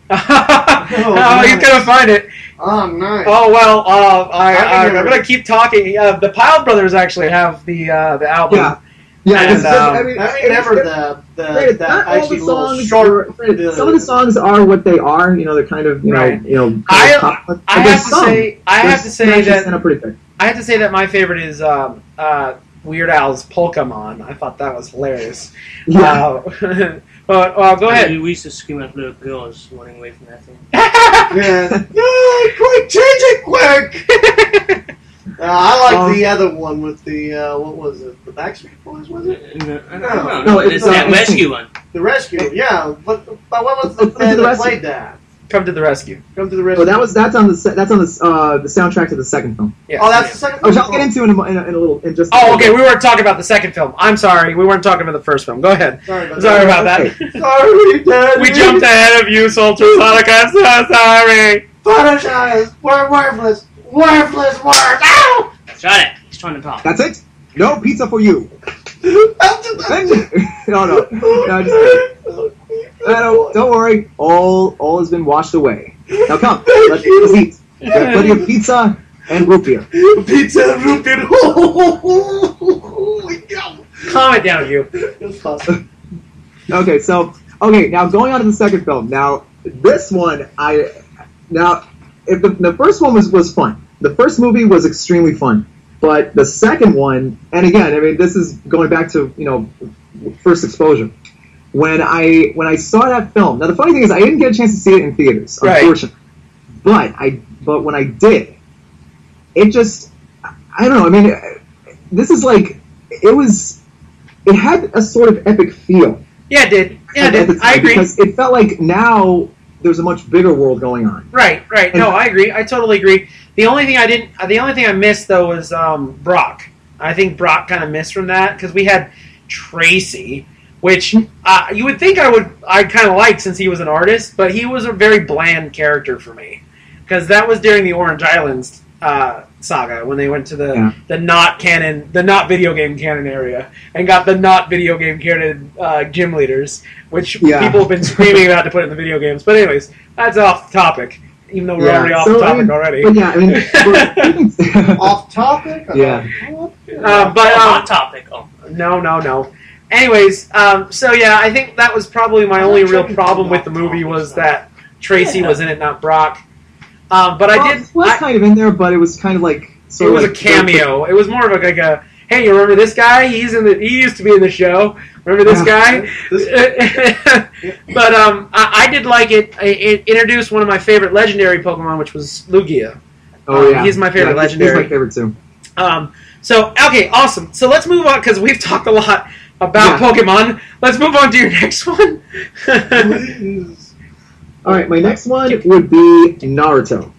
oh, he's gonna find it. Oh, nice. Oh well, uh, I, I, I I'm gonna keep talking. Uh, the Pyle Brothers actually have the uh, the album. Yeah. Yeah. And, 'cause it's- um, I mean, I it's- remember it's- the the Granted, that not all actually the little songs short. are- granted, some of the songs are what they are. You know, they're kind of you know Right. you know. Kind I- of pop, but I there's have to some. say, I have There's to some say actually that stand up pretty good. I have to say that my favorite is um, uh, Weird Al's Pokemon. I thought that was hilarious. Yeah. Uh, but uh, go ahead. We used to scream like little girls running away from that thing. Yeah. Yeah, quick, change it quick. Uh, I like Um, the other one with the uh, what was it? The Backstreet Boys was it? No, I No. don't know. No, it's, it's, that uh, rescue one. The Rescue. Yeah, but, but what was the Come to band the that Rescue. played that? Come to the rescue. Come to the Rescue. Oh, that was that's on the se- that's on the uh, the soundtrack to the second film. Yes. Oh, that's the second. Oh, which I'll get into in a, mo- in a, in a little in just. a Oh, little okay. bit. We weren't talking about the second film. I'm sorry. We weren't talking about the first film. Go ahead. Sorry about Sorry that. about that. Okay. Sorry, Daddy. We jumped ahead of you, Ultrasonic. I'm so sorry. Apologize. We're worthless. Worthless words. Ow! Shut it. He's trying to talk. That's it. No pizza for you. After that- no, no, no. Just kidding. Uh, no, don't worry. All all has been washed away. Now come, let's, let's eat. We have plenty of pizza and root beer. Pizza and root beer. Holy cow. Calm it down, you. It's awesome. Okay, so okay, now going on to the second film. Now this one, I now if the, the first one was was fun. The first movie was extremely fun, but the second one, and again, I mean, this is going back to you know first exposure. When I when I saw that film, now the funny thing is I didn't get a chance to see it in theaters, Right. unfortunately. But I but when I did, it just I don't know. I mean, this is like it was. It had a sort of epic feel. Yeah, it did. Yeah, it at the did. I time, agree. Because it felt like now there's a much bigger world going on. Right, right. No, And- I agree. I totally agree. The only thing I didn't, uh, the only thing I missed though was um, Brock. I think Brock kind of missed from that because we had Tracy, which uh, you would think I would, I kind of like since he was an artist, but he was a very bland character for me because that was during the Orange Islands uh, saga when they went to the Yeah. the not canon, the not video game canon area and got the not video game canon uh, gym leaders, which Yeah. people have been screaming about to put in the video games. But anyways, that's off topic. Even though we're Yeah, already off so, the I topic mean, already. But yeah, I mean, we're- Off topic? Yeah. Uh, but oh, um, hot topic. Oh, no, no, no. Anyways, um, so yeah, I think that was probably my only real problem with the movie was that Tracy was in it, not Brock. Um, but I well, did. it was I- kind of in there, but it was kind of like it sort was of a like cameo. It was more of a, like a, hey, you remember this guy? He's in the. He used to be in the show. Remember this guy? But um, I, I did like it. It introduced one of my favorite legendary Pokemon, which was Lugia. Oh yeah, He's my favorite yeah, he's- legendary. He's my favorite too. Um, so okay, awesome. So let's move on because we've talked a lot about Yeah. Pokemon. Let's move on to your next one. Please. All right, my next one would be Naruto.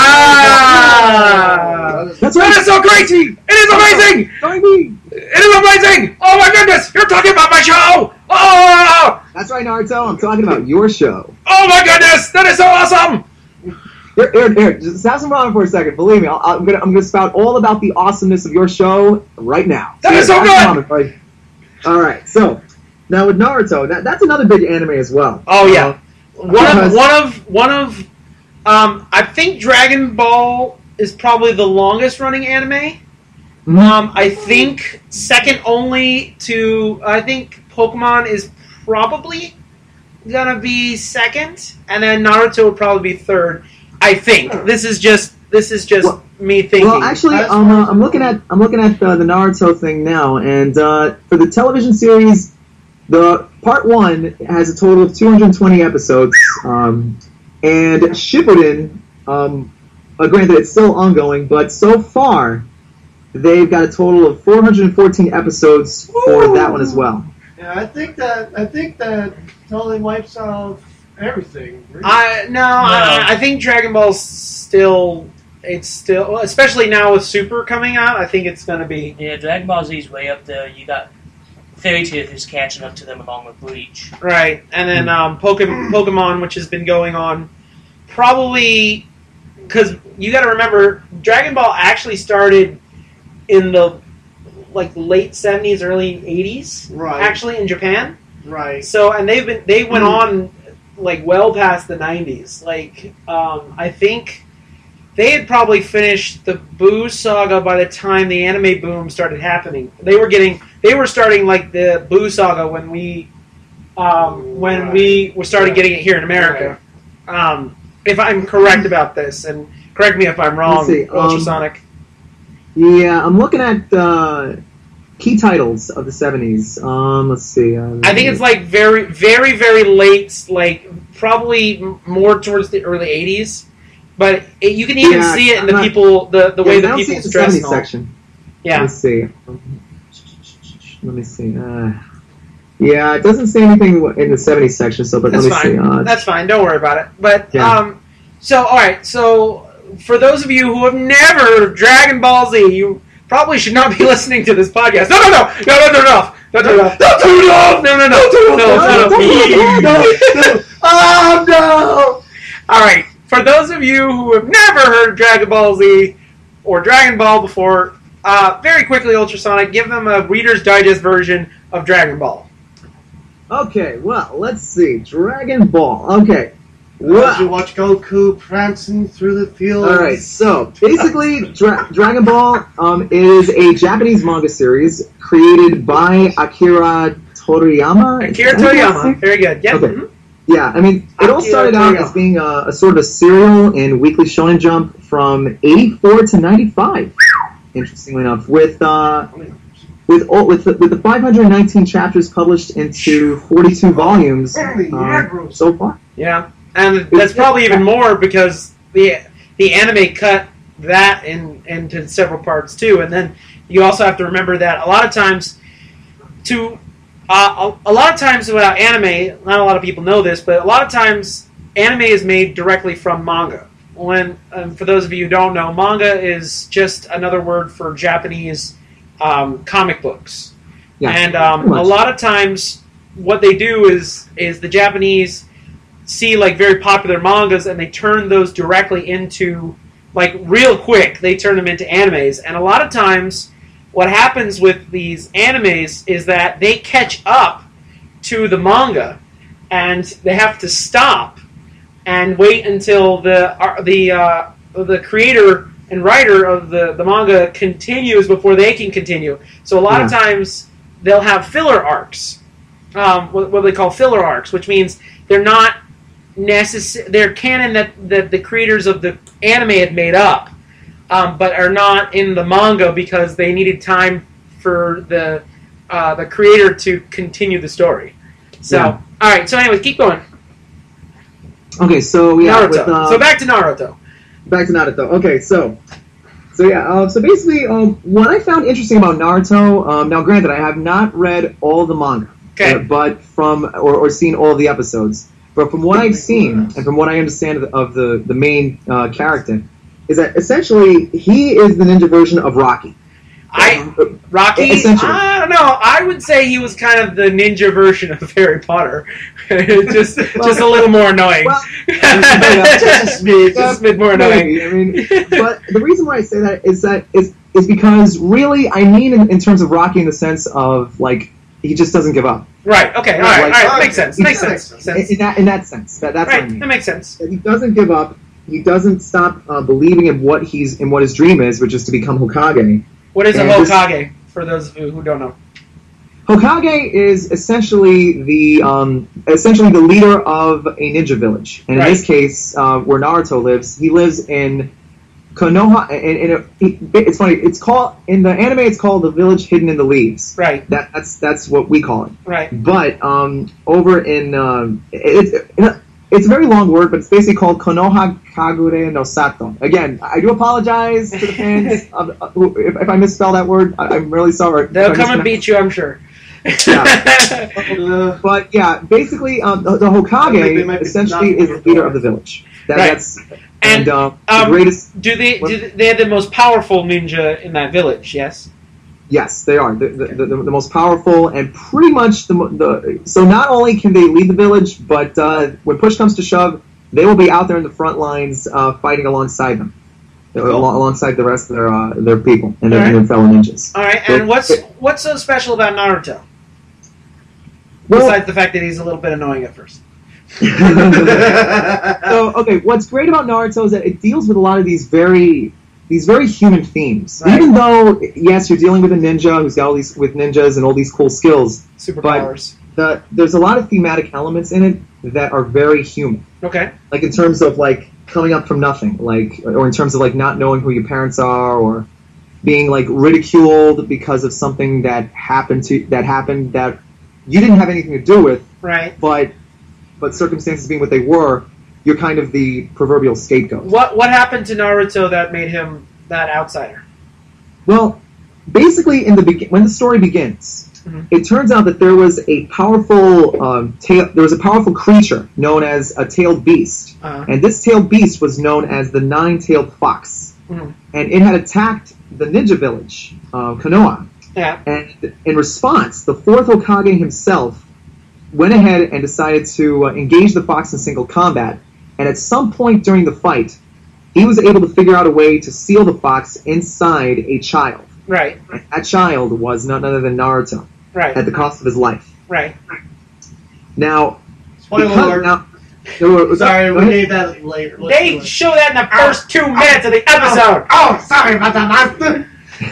ah, That's that right. is so great! It is amazing! Join me. It is amazing! Oh my goodness! You're talking about my show! Oh! That's right, Naruto. I'm talking about your show. Oh my goodness, that is so awesome! Here, here, here. Just have some ramen for a second. Believe me, I'll, I'm gonna, I'm gonna spout all about the awesomeness of your show right now. That is so good. Ramen, right? All right. So now with Naruto, that, that's another big anime as well. Oh yeah, Uh, one of because- one of one of. Um, I think Dragon Ball is probably the longest running anime. Mhm. Um, I think second only to I think Pokemon is probably gonna be second, and then Naruto would probably be third. I think this is just this is just Well- me thinking. Well, actually, As um, far uh, as I'm looking at I'm looking at uh, the Naruto thing now, and uh, for the television series, the part one has a total of two hundred twenty episodes, um, and Shippuden, um, uh, granted it's still ongoing, but so far they've got a total of four hundred fourteen episodes for that one as well. Yeah, I think that I think that totally wipes out everything. really. I no, I, I think Dragon Ball's still it's still well, especially now with Super coming out. I think it's gonna be Yeah, Dragon Ball Z's way up there. You got Fairy Tail is catching up to them along with Bleach. right, and then um, Pokemon, Pokemon, which has been going on probably because you got to remember Dragon Ball actually started in the like late seventies, early eighties, Right. actually in Japan. Right. So and they've been they went on like well past the nineties. Like um, I think they had probably finished the Boo saga by the time the anime boom started happening. They were getting they were starting like the Boo saga when we um, when Right. we were started Right. getting it here in America. Um, if I'm correct about this, and correct me if I'm wrong, Let's see, um, Ultrasonic. Yeah, I'm looking at uh, key titles of the seventies. Um, let's see. Uh, I think it's like very, very, very late, like probably m- more towards the early eighties. But it, you can even Yeah, see it in the I'm not- people, the, the yeah, way I the don't see people it in the dress. seventies and all. section. Yeah, Let's see. Um, Let me see. Uh, yeah, it doesn't say anything in the seventies section. So, but that's let me fine. see. Uh, That's fine. Don't worry about it. But Yeah. um, so all right. So for those of you who have never heard of Dragon Ball Z, you probably should not be listening to this podcast. No, no, no, no, no, no, no, no, no, no, no, no, no, no, no, no, no, no. Oh no! All right. For those of you who have never heard of Dragon Ball Z or Dragon Ball before, uh, very quickly, Ultrasonic, give them a Reader's Digest version of Dragon Ball. okay, well, let's see. Dragon Ball. Okay. As you Well, watch Goku prancing through the fields. all right. So basically, Dra- Dragon Ball um, is a Japanese manga series created by Akira Toriyama. Akira Is that how you Toriyama. say it? Very good. Yep. Okay. mhm. Yeah, I mean, it all Akira started out Toriyama. as being a, a sort of a serial in Weekly Shonen Jump from eighty-four to ninety-five. Interestingly enough, with uh, with all, with the, with the five hundred nineteen chapters published into forty-two volumes uh, so far. Yeah. And that's probably even more because the the anime cut that in into several parts too. And then you also have to remember that a lot of times to uh, a, a lot of times without anime, not a lot of people know this, but a lot of times anime is made directly from manga. When um, for those of you who don't know, manga is just another word for Japanese um, comic books. Yeah, And um, pretty a much. lot of times, what they do is is the Japanese see like very popular mangas and they turn those directly into like real quick. They turn them into animes, and a lot of times, what happens with these animes is that they catch up to the manga, and they have to stop and wait until the uh, the uh, the creator and writer of the, the manga continues before they can continue. So a lot of Yeah. times they'll have filler arcs, um, what, what they call filler arcs, which means they're not necessary. They're canon that, that the creators of the anime had made up, um, but are not in the manga because they needed time for the uh, the creator to continue the story. So, Yeah. all right. So, anyways, keep going. Okay, so yeah, Naruto. with, uh, so back to Naruto. back to Naruto. Okay, so so yeah, uh, so basically, um, what I found interesting about Naruto. Um, now, granted, I have not read all the manga, Okay. uh, but from or, or seen all the episodes. But from what I've seen and from what I understand of the of the, the main uh, character, is that essentially he is the ninja version of Rocky. I Rocky. Essentially. I don't know. I would say he was kind of the ninja version of Harry Potter, just just a little more annoying. Well, just a smidge, just a smidge more annoying. Maybe. I mean, but the reason why I say that is that is is because really, I mean, in, in terms of Rocky, in the sense of like he just doesn't give up. Right. Okay. All right. Like, all right. Makes sense. Makes in, sense. sense. In that in that sense, that, that's right. what I mean. That makes sense. That he doesn't give up. He doesn't stop uh, believing in what he's in what his dream is, which is to become Hokage. What is a And this- Hokage? For those of you who don't know. Hokage is essentially the um, essentially the leader of a ninja village, and in Right. this case, uh, where Naruto lives, he lives in Konoha. And, and it, it's funny. It's called in the anime. It's called the village hidden in the leaves. Right. That, that's that's what we call it. Right. But um, over in um, it's it, it's a very long word, but it's basically called Konoha Kagure no Sato. Again, I do apologize to the fans of, uh, who, if, if I misspell that word. I, I'm really sorry. They'll If I come and mispronounce- beat you, I'm sure. Uh, But yeah, basically, um, the, the They might Hokage be essentially knocking is on the your leader door. of the village. That, Right. That's And, and uh, um, the greatest. do they? What? Do they they're the most powerful ninja in that village? Yes. Yes, they are the, the, the, the most powerful and pretty much the, mo- the. So not only can they lead the village, but uh, when push comes to shove, they will be out there in the front lines uh, fighting alongside them, uh, Cool. al- alongside the rest of their uh, their people and their, All right. and their fellow ninjas. All right. So- And what's what's so special about Naruto? Well- Besides the fact that he's a little bit annoying at first. So okay, what's great about Naruto is that it deals with a lot of these very these very human themes. Right. Even though yes, you're dealing with a ninja who's got all these with ninjas and all these cool skills, Superpowers. the, there's a lot of thematic elements in it that are very human. Okay. Like in terms of like coming up from nothing, like or in terms of like not knowing who your parents are or being like ridiculed because of something that happened to that happened that you didn't have anything to do with, Right. but but circumstances being what they were, you're kind of the proverbial scapegoat. What what happened to Naruto that made him that outsider? Well, basically, in the be- when the story begins, Mhm. it turns out that there was a powerful um, tail. There was a powerful creature known as a tailed beast, Uh, and this tailed beast was known as the nine-tailed fox, Mhm. and it had attacked the ninja village, uh, Konoha. yeah. And in response, the fourth Hokage himself went ahead and decided to uh, engage the fox in single combat. And at some point during the fight, he was able to figure out a way to seal the fox inside a child. Right. And that child was none other than Naruto, Right. at the cost of his life. Right. Now, Spoiler because- alert. now there were- Sorry, go we ahead. need that later. They later. show that in the first two minutes of the episode. Oh, sorry about that, master.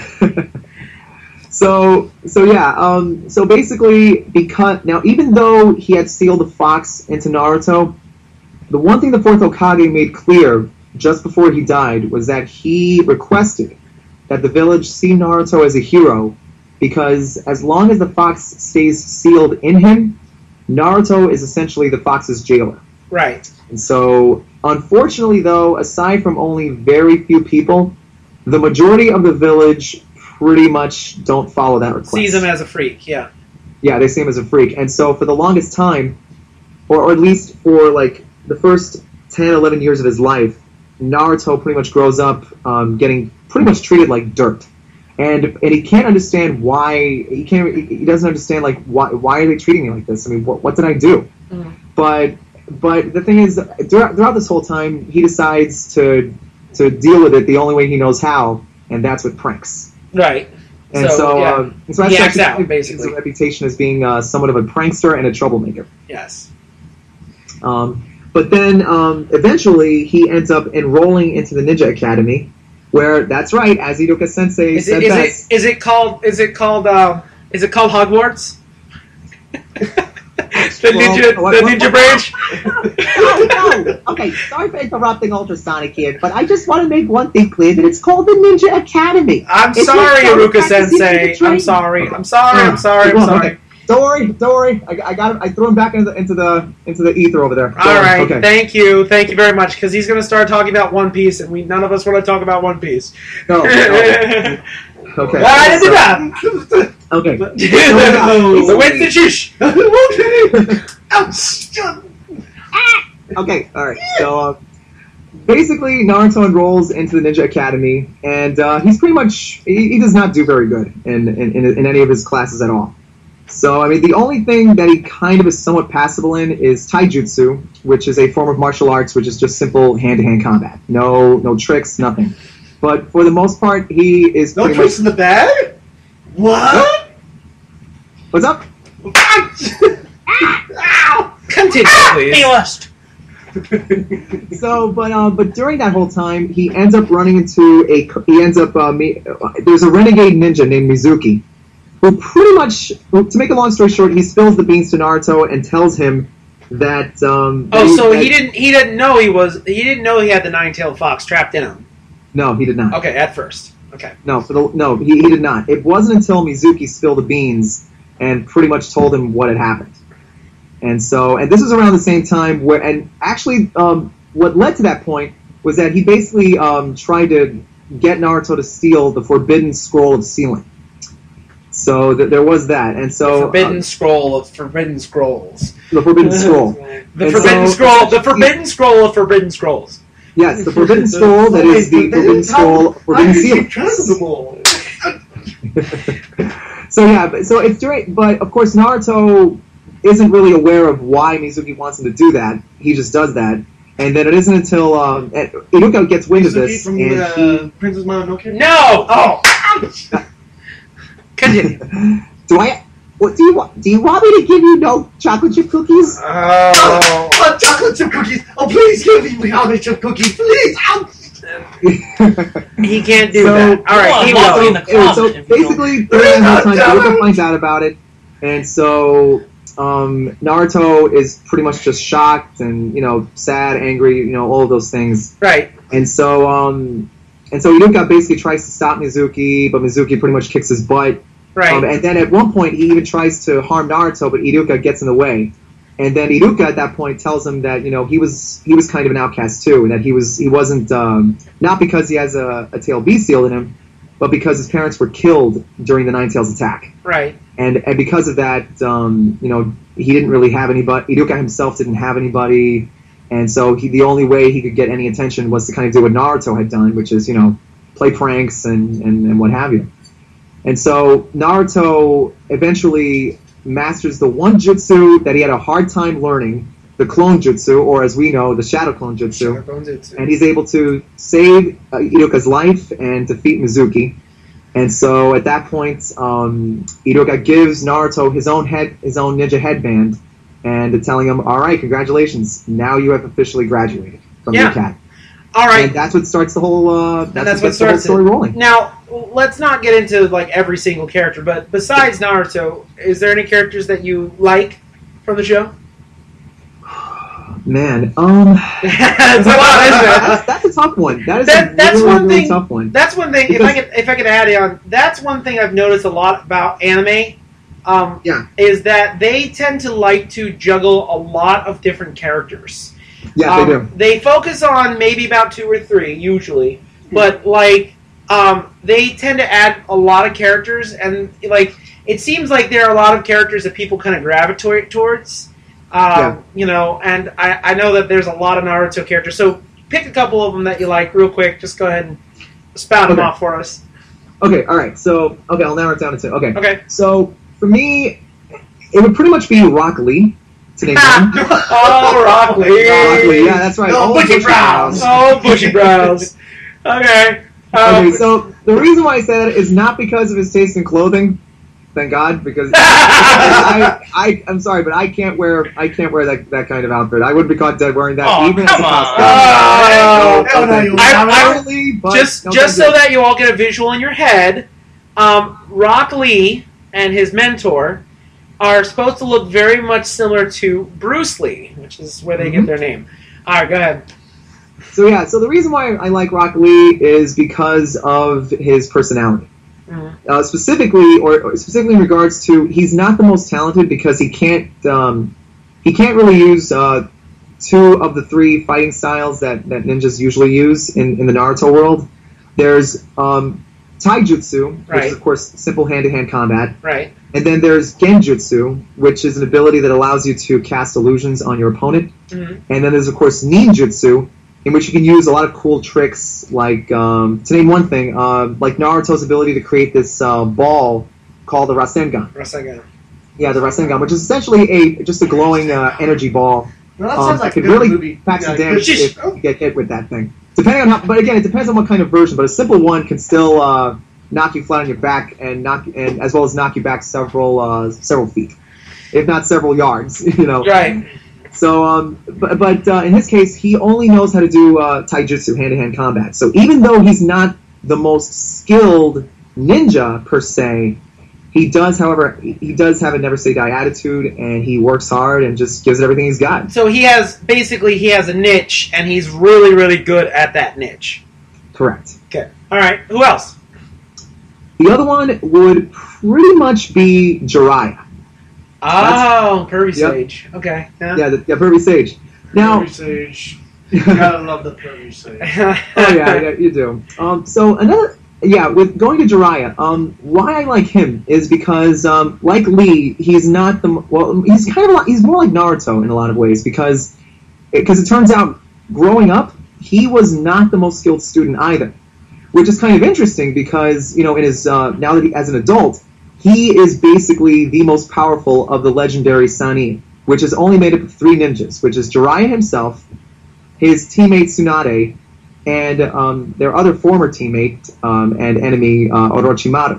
So, so yeah, um, so basically, because now even though he had sealed the fox into Naruto, the one thing the fourth Hokage made clear just before he died was that he requested that the village see Naruto as a hero, because as long as the fox stays sealed in him, Naruto is essentially the fox's jailer. Right. And so, unfortunately, though, aside from only very few people, the majority of the village pretty much don't follow that request. Sees him as a freak. Yeah. Yeah, they see him as a freak. And so, for the longest time, or, or at least for like the first ten, eleven years of his life, Naruto pretty much grows up um, getting pretty much treated like dirt. And and he can't understand why he can't he doesn't understand like why why are they treating me like this? I mean, what what did I do? Mhm. But but the thing is, throughout, throughout this whole time, he decides to to deal with it the only way he knows how, and that's with pranks. Right. And So, so, yeah. uh, so that's He acts actually out, his basically. reputation as being uh, somewhat of a prankster and a troublemaker. Yes. Um, but then um, eventually he ends up enrolling into the Ninja Academy, where that's right, as Idoka Sensei Is said it, is best. it is it called is it called uh, is it called Hogwarts? the Well, ninja what- the what- ninja what- branch. No, no. Okay, sorry for interrupting Ultrasonic here, but I just want to make one thing clear that it's called the Ninja Academy. I'm It's sorry, not Aruka practicing Sensei. the I'm training. sorry. I'm sorry. I'm sorry. I'm Well, sorry. okay. Don't worry, don't worry. I, I got him. I threw him back into the into the into the ether over there. All right. Okay. Thank you. Thank you very much. Because he's going to start talking about One Piece, and we none of us want to talk about One Piece. No. Okay. Okay. Why did So- it up? Okay. The Winston Shush. Ouch! Okay. All right. So, uh, basically, Naruto enrolls into the Ninja Academy, and uh, he's pretty much he, he does not do very good in, in in in any of his classes at all. So, I mean, the only thing that he kind of is somewhat passable in is Taijutsu, which is a form of martial arts, which is just simple hand-to-hand combat. No, no tricks, nothing. But for the most part, he is No pretty tricks much... in the bag? What? What's up? Ow! Continue, please. Be lust. So, but uh, but during that whole time, he ends up running into a... He ends up... Uh, me, there's a renegade ninja named Mizuki, who pretty much... To make a long story short, he spills the beans to Naruto and tells him that... Um, that Oh, so that- he didn't he didn't know he was he didn't know he had the nine-tailed fox trapped in him. No, he did not. Okay, at first. Okay. No, for the, no, he, he did not. It wasn't until Mizuki spilled the beans and pretty much told him what had happened. And so, and this was around the same time where, and actually, um, what led to that point was that he basically um, tried to get Naruto to steal the Forbidden Scroll of Sealing. So th- there was that, and so Forbidden uh, Scroll of Forbidden Scrolls. the Forbidden Scroll. The And Forbidden so- Scroll. The Forbidden Scroll of Forbidden Scrolls. Yes, the Forbidden Scroll that is the Forbidden Scroll of Forbidden Sealing. Transmissible. So yeah, but, so it's during, but of course Naruto isn't really aware of why Mizuki wants him to do that. He just does that, and then it isn't until um, and Iruka gets wind of this, From and uh, he, Princess Mononoke? No! Oh! Continue. Do I? What do you want? Do you want me to give you no chocolate chip cookies? Oh. Oh, chocolate chip cookies! Oh, please give me chocolate chip cookies, please! Ow! He can't do So- that. All right, Well, keep walk going. in the Anyway, so closet if you don't- basically during that whole time, Iruka finds out about it, and so um, Naruto is pretty much just shocked and you know sad, angry, you know all of those things. Right. And so, um, and so Iruka basically tries to stop Mizuki, but Mizuki pretty much kicks his butt. Right. Um, and then at one point, he even tries to harm Naruto, but Iruka gets in the way. And then Iruka at that point tells him that you know he was he was kind of an outcast too, and that he was he wasn't um, not because he has a, a tail beast seal in him, but because his parents were killed during the Nine Tails attack. Right. And and because of that, um, you know, he didn't really have anybody. Iruka himself didn't have anybody, and so he, the only way he could get any attention was to kind of do what Naruto had done, which is you know play pranks and, and, and what have you. And so Naruto eventually masters the one jutsu that he had a hard time learning, the clone jutsu, or as we know, the shadow clone jutsu. And he's able to save uh, Iruka's life and defeat Mizuki. And so at that point, um, Iruka gives Naruto his own head, his own ninja headband, and telling him, "All right, congratulations! Now you have officially graduated from Yeah. the academy." All right. And that's what starts the whole. Uh, that's, that's what what gets the whole starts it. story rolling. Now, let's not get into like every single character, but besides Naruto, is there any characters that you like from the show? Man, um, That's a lot, isn't it? that's, that's a tough one. That is That- a that's really, one really thing- tough one. That's one thing. If I could, if I could add on, that's one thing I've noticed a lot about anime. Um, Yeah. Is that they tend to like to juggle a lot of different characters. Yeah, Um, they do. They focus on maybe about two or three usually, but like um, they tend to add a lot of characters, and like it seems like there are a lot of characters that people kind of gravitate towards. Um, Yeah. You know, and I, I know that there's a lot of Naruto characters. So pick a couple of them that you like real quick. Just go ahead and spout them Okay. off for us. Okay, all right. So, okay, I'll narrow it down to two. Okay. Okay. So, for me, it would pretty much be Rock Lee, to name one. Oh, Rock Lee. Rock Lee, yeah, that's right. No, All bushy bushy brows. Oh, bushy brows. Okay. Um, Okay, so the reason why I say that is not because of his taste in clothing. Thank God, because I, I, I'm sorry, but I can't wear, I can't wear that, that kind of outfit. I wouldn't be caught dead wearing that, Oh, even as a come on. costume. Oh, no, no, you- I- I- Totally, but just no just big so deal. that you all get a visual in your head, um, Rock Lee and his mentor are supposed to look very much similar to Bruce Lee, which is where they Mhm. get their name. All right, go ahead. So yeah, so the reason why I like Rock Lee is because of his personality. Mhm. Uh, specifically, or, or specifically in regards to, he's not the most talented because he can't um, he can't really use uh, two of the three fighting styles that, that ninjas usually use in, in the Naruto world. There's um, Taijutsu, which Right. is of course simple hand-to-hand combat, Right. and then there's Genjutsu, which is an ability that allows you to cast illusions on your opponent. Mhm. And then there's, of course, ninjutsu, in which you can use a lot of cool tricks, like, um, to name one thing, uh, like Naruto's ability to create this uh, ball called the Rasengan. Rasengan. Yeah, the Rasengan, which is essentially a just a glowing uh, energy ball. Well, that Um, sounds like it a can good really movie. pack some Yeah, damage good- if you get hit with that thing. Depending on how, but again, it depends on what kind of version. But a simple one can still uh, knock you flat on your back and knock, and as well as knock you back several uh, several feet, if not several yards. You know. Right. So, um, but, but uh, in his case, he only knows how to do uh, taijutsu, hand-to-hand combat. So even though he's not the most skilled ninja per se, he does, however, he he does have a never say die attitude, and he works hard and just gives it everything he's got. So he has basically he has a niche, and he's really really good at that niche. Correct. Okay. All right. Who else? The other one would pretty much be Jiraiya. Oh, Pervy Yep. Sage. Okay. Yeah. Yeah, the, the Pervy Sage. Now, Pervy Sage. You gotta love the Pervy Sage. oh yeah, yeah, you do. Um, so another, yeah, with going to Jiraiya, um, why I like him is because, um, like Lee, he's not the well, he's kind of a lot, he's more like Naruto in a lot of ways because, because it turns out growing up he was not the most skilled student either, which is kind of interesting because you know in his uh, now that he as an adult he is basically the most powerful of the legendary Sannin, which is only made up of three ninjas, which is Jiraiya himself, his teammate Tsunade, and um, their other former teammate um, and enemy uh, Orochimaru.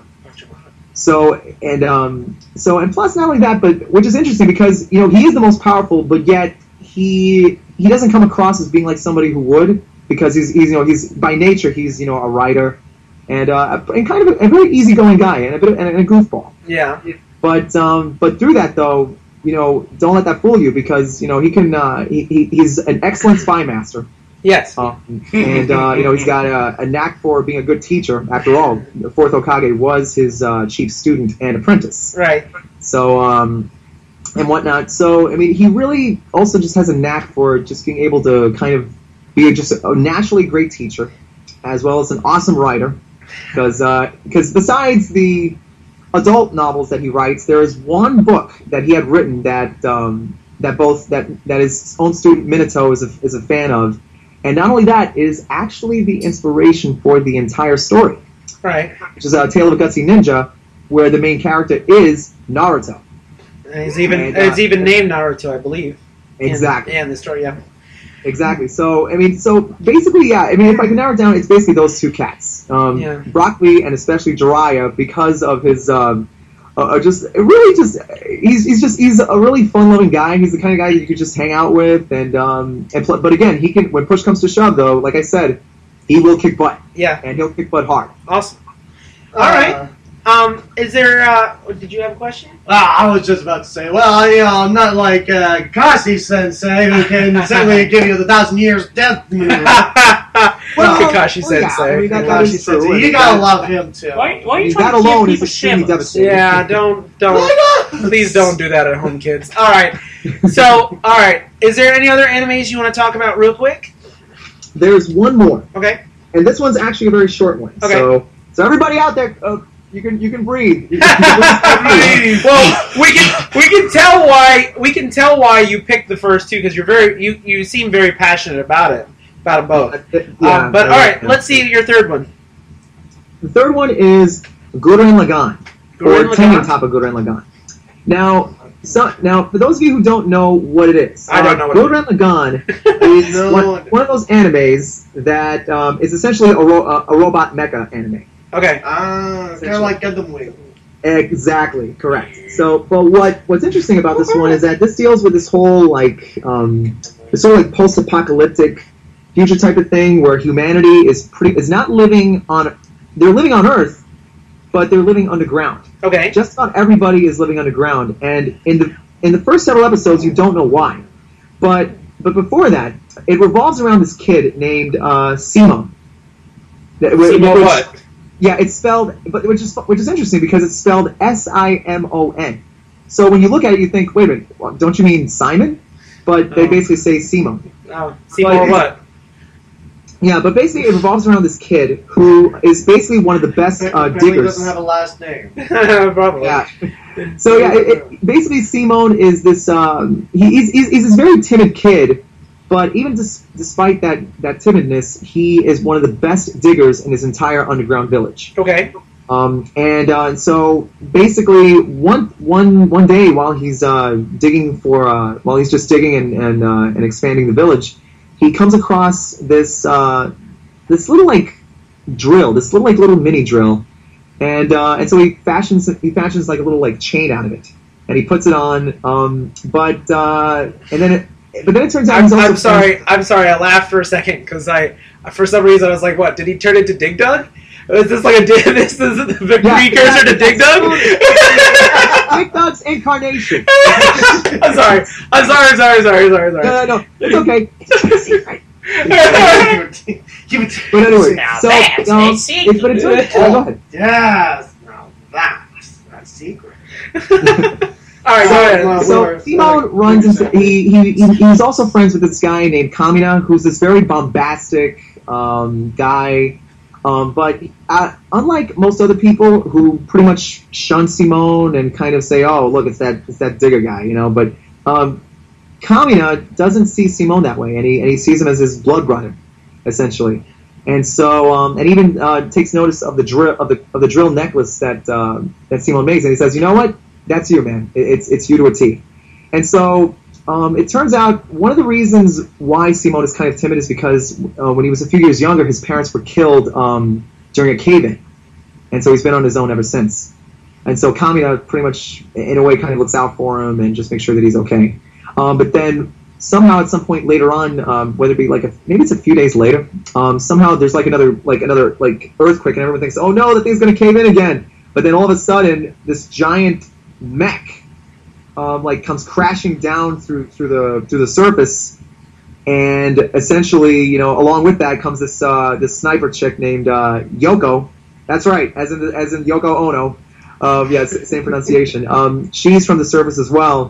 So and um, so and plus not only that, but which is interesting because you know he is the most powerful, but yet he he doesn't come across as being like somebody who would because he's, he's you know he's by nature he's you know a writer and uh, and kind of a, a very easygoing guy and a bit of, and a goofball. Yeah. But um, but through that though, you know, don't let that fool you because you know he can uh, he, he he's an excellent spy master. Yes. Um, and uh, you know he's got a, a knack for being a good teacher. After all, the fourth Hokage was his uh, chief student and apprentice. Right. So um, and whatnot. So I mean, he really also just has a knack for just being able to kind of be just a naturally great teacher, as well as an awesome writer. Because because besides the adult novels that he writes, there is one book that he had written that um, that both that that his own student Minato is a, is a fan of, and not only that, it is actually the inspiration for the entire story, Right. which is a Tale of a Gutsy Ninja, where the main character is Naruto. And he's even And, uh, it's even named Naruto, I believe. in- Exactly. Yeah, in the story. Yeah. Exactly. So, I mean, so basically, yeah. I mean, if I can narrow it down, it's basically those two cats, um, Yeah. Brock Lee and especially Jiraiya, because of his um, uh, just really just he's he's just he's a really fun-loving guy. He's the kind of guy that you could just hang out with, and um, and pl- but again, he can when push comes to shove, though. Like I said, he will kick butt, Yeah. and he'll kick butt hard. Awesome. All right. Um, is there? Uh, did you have a question? Ah, I was just about to say, well, you know, I'm not like uh, Kasi Sensei, who can certainly give you the thousand years death move. Well, Kakashi well, yeah, Sensei. I mean, that- that Kakashi is true. Sensei, I you mean, gotta that- love him too. Why, why are you That trying to alone give is people extremely shivers? devastating. Yeah, don't don't Why not? please don't do that at home, kids. All right. So, all right. Is there any other animes you want to talk about real quick? There's one more, Okay. and this one's actually a very short one. Okay. So, so everybody out there, uh, you can you can breathe. You can, you can breathe. Well, we can we can tell why we can tell why you picked the first two because you're very you you seem very passionate about it about them both. Yeah, um, but yeah, all right, yeah. let's see your third one. The third one is Gurren Lagann, Gurren or Tengen Lagann? Toppa Gurren Lagann. Now, so, now, for those of you who don't know what it is, I don't uh, know what it Gurren Lagann is No. one, one of those animes that um, is essentially a, ro- uh, a robot mecha anime. Okay. Ah, kind of like Gundam Wing. Exactly, correct. So, but what what's interesting about this one is that this deals with this whole like um, this sort of like post-apocalyptic future type of thing where humanity is pretty is not living on they're living on Earth, but they're living underground. Okay. Just about everybody is living underground, and in the in the first several episodes, you don't know why. But but before that, it revolves around this kid named uh, Simon. That- Simon which- what? Yeah, it's spelled, but which is which is interesting because it's spelled S I M O N. So when you look at it, you think, wait a minute, well, don't you mean Simon? But they Oh. basically say Simon. Oh, Seymour But- what? Yeah, but basically it revolves around this kid who is basically one of the best uh, Apparently diggers. doesn't have a last name. Probably. Yeah. So yeah, it, it, basically Simone is this. Um, he, he's, he's he's this very timid kid but even dis- despite that, that timidness, he is one of the best diggers in his entire underground village. Okay. Um, and uh, so basically, one one one day while he's uh, digging for uh, while he's just digging and and, uh, and expanding the village, he comes across this uh, this little like drill, this little like little mini drill, and uh, and so he fashions he fashions like a little like chain out of it, and he puts it on. Um, but uh, and then it, but then it turns out I'm, he's also I'm sorry. I'm sorry. I laughed for a second because I, for some reason, I was like, "What? Did he turn into Dig Dug? Is this like a this is the Yeah, precursor to Dig Dug?" Dig Dug's incarnation. I'm sorry. I'm sorry. Sorry. Sorry. Sorry. No, Sorry. no, no, it's okay. Give it to But anyway, Now so that's um, a secret. it, but it turns oh, go ahead. Yes. Now that's a secret. All right. Go ahead. Well, So we're- Simone runs into he, he he he's also friends with this guy named Kamina, who's this very bombastic um, guy. Um, but uh, unlike most other people who pretty much shun Simone and kind of say, "Oh, look, it's that it's that digger guy," you know. But um, Kamina doesn't see Simone that way, and he and he sees him as his blood brother, essentially. And so, um, and even uh, takes notice of the drill of the of the drill necklace that uh, that Simone makes, and he says, "You know what? That's you, man. It, it's it's you to a T." And so um, it turns out one of the reasons why Simone is kind of timid is because uh, when he was a few years younger, his parents were killed um, during a cave-in, and so he's been on his own ever since. And so Kamina pretty much, in a way, kind of looks out for him and just makes sure that he's okay. Um, but then somehow at some point later on, um, whether it be like a, maybe it's a few days later, um, somehow there's like another like another like earthquake, and everyone thinks, "Oh no, the thing's going to cave in again." But then all of a sudden, this giant mech um, like comes crashing down through through the through the surface, and essentially, you know, along with that comes this uh, this sniper chick named uh, Yoko. That's right, as in as in Yoko Ono. Um, yes, same pronunciation. Um, she's from the surface as well,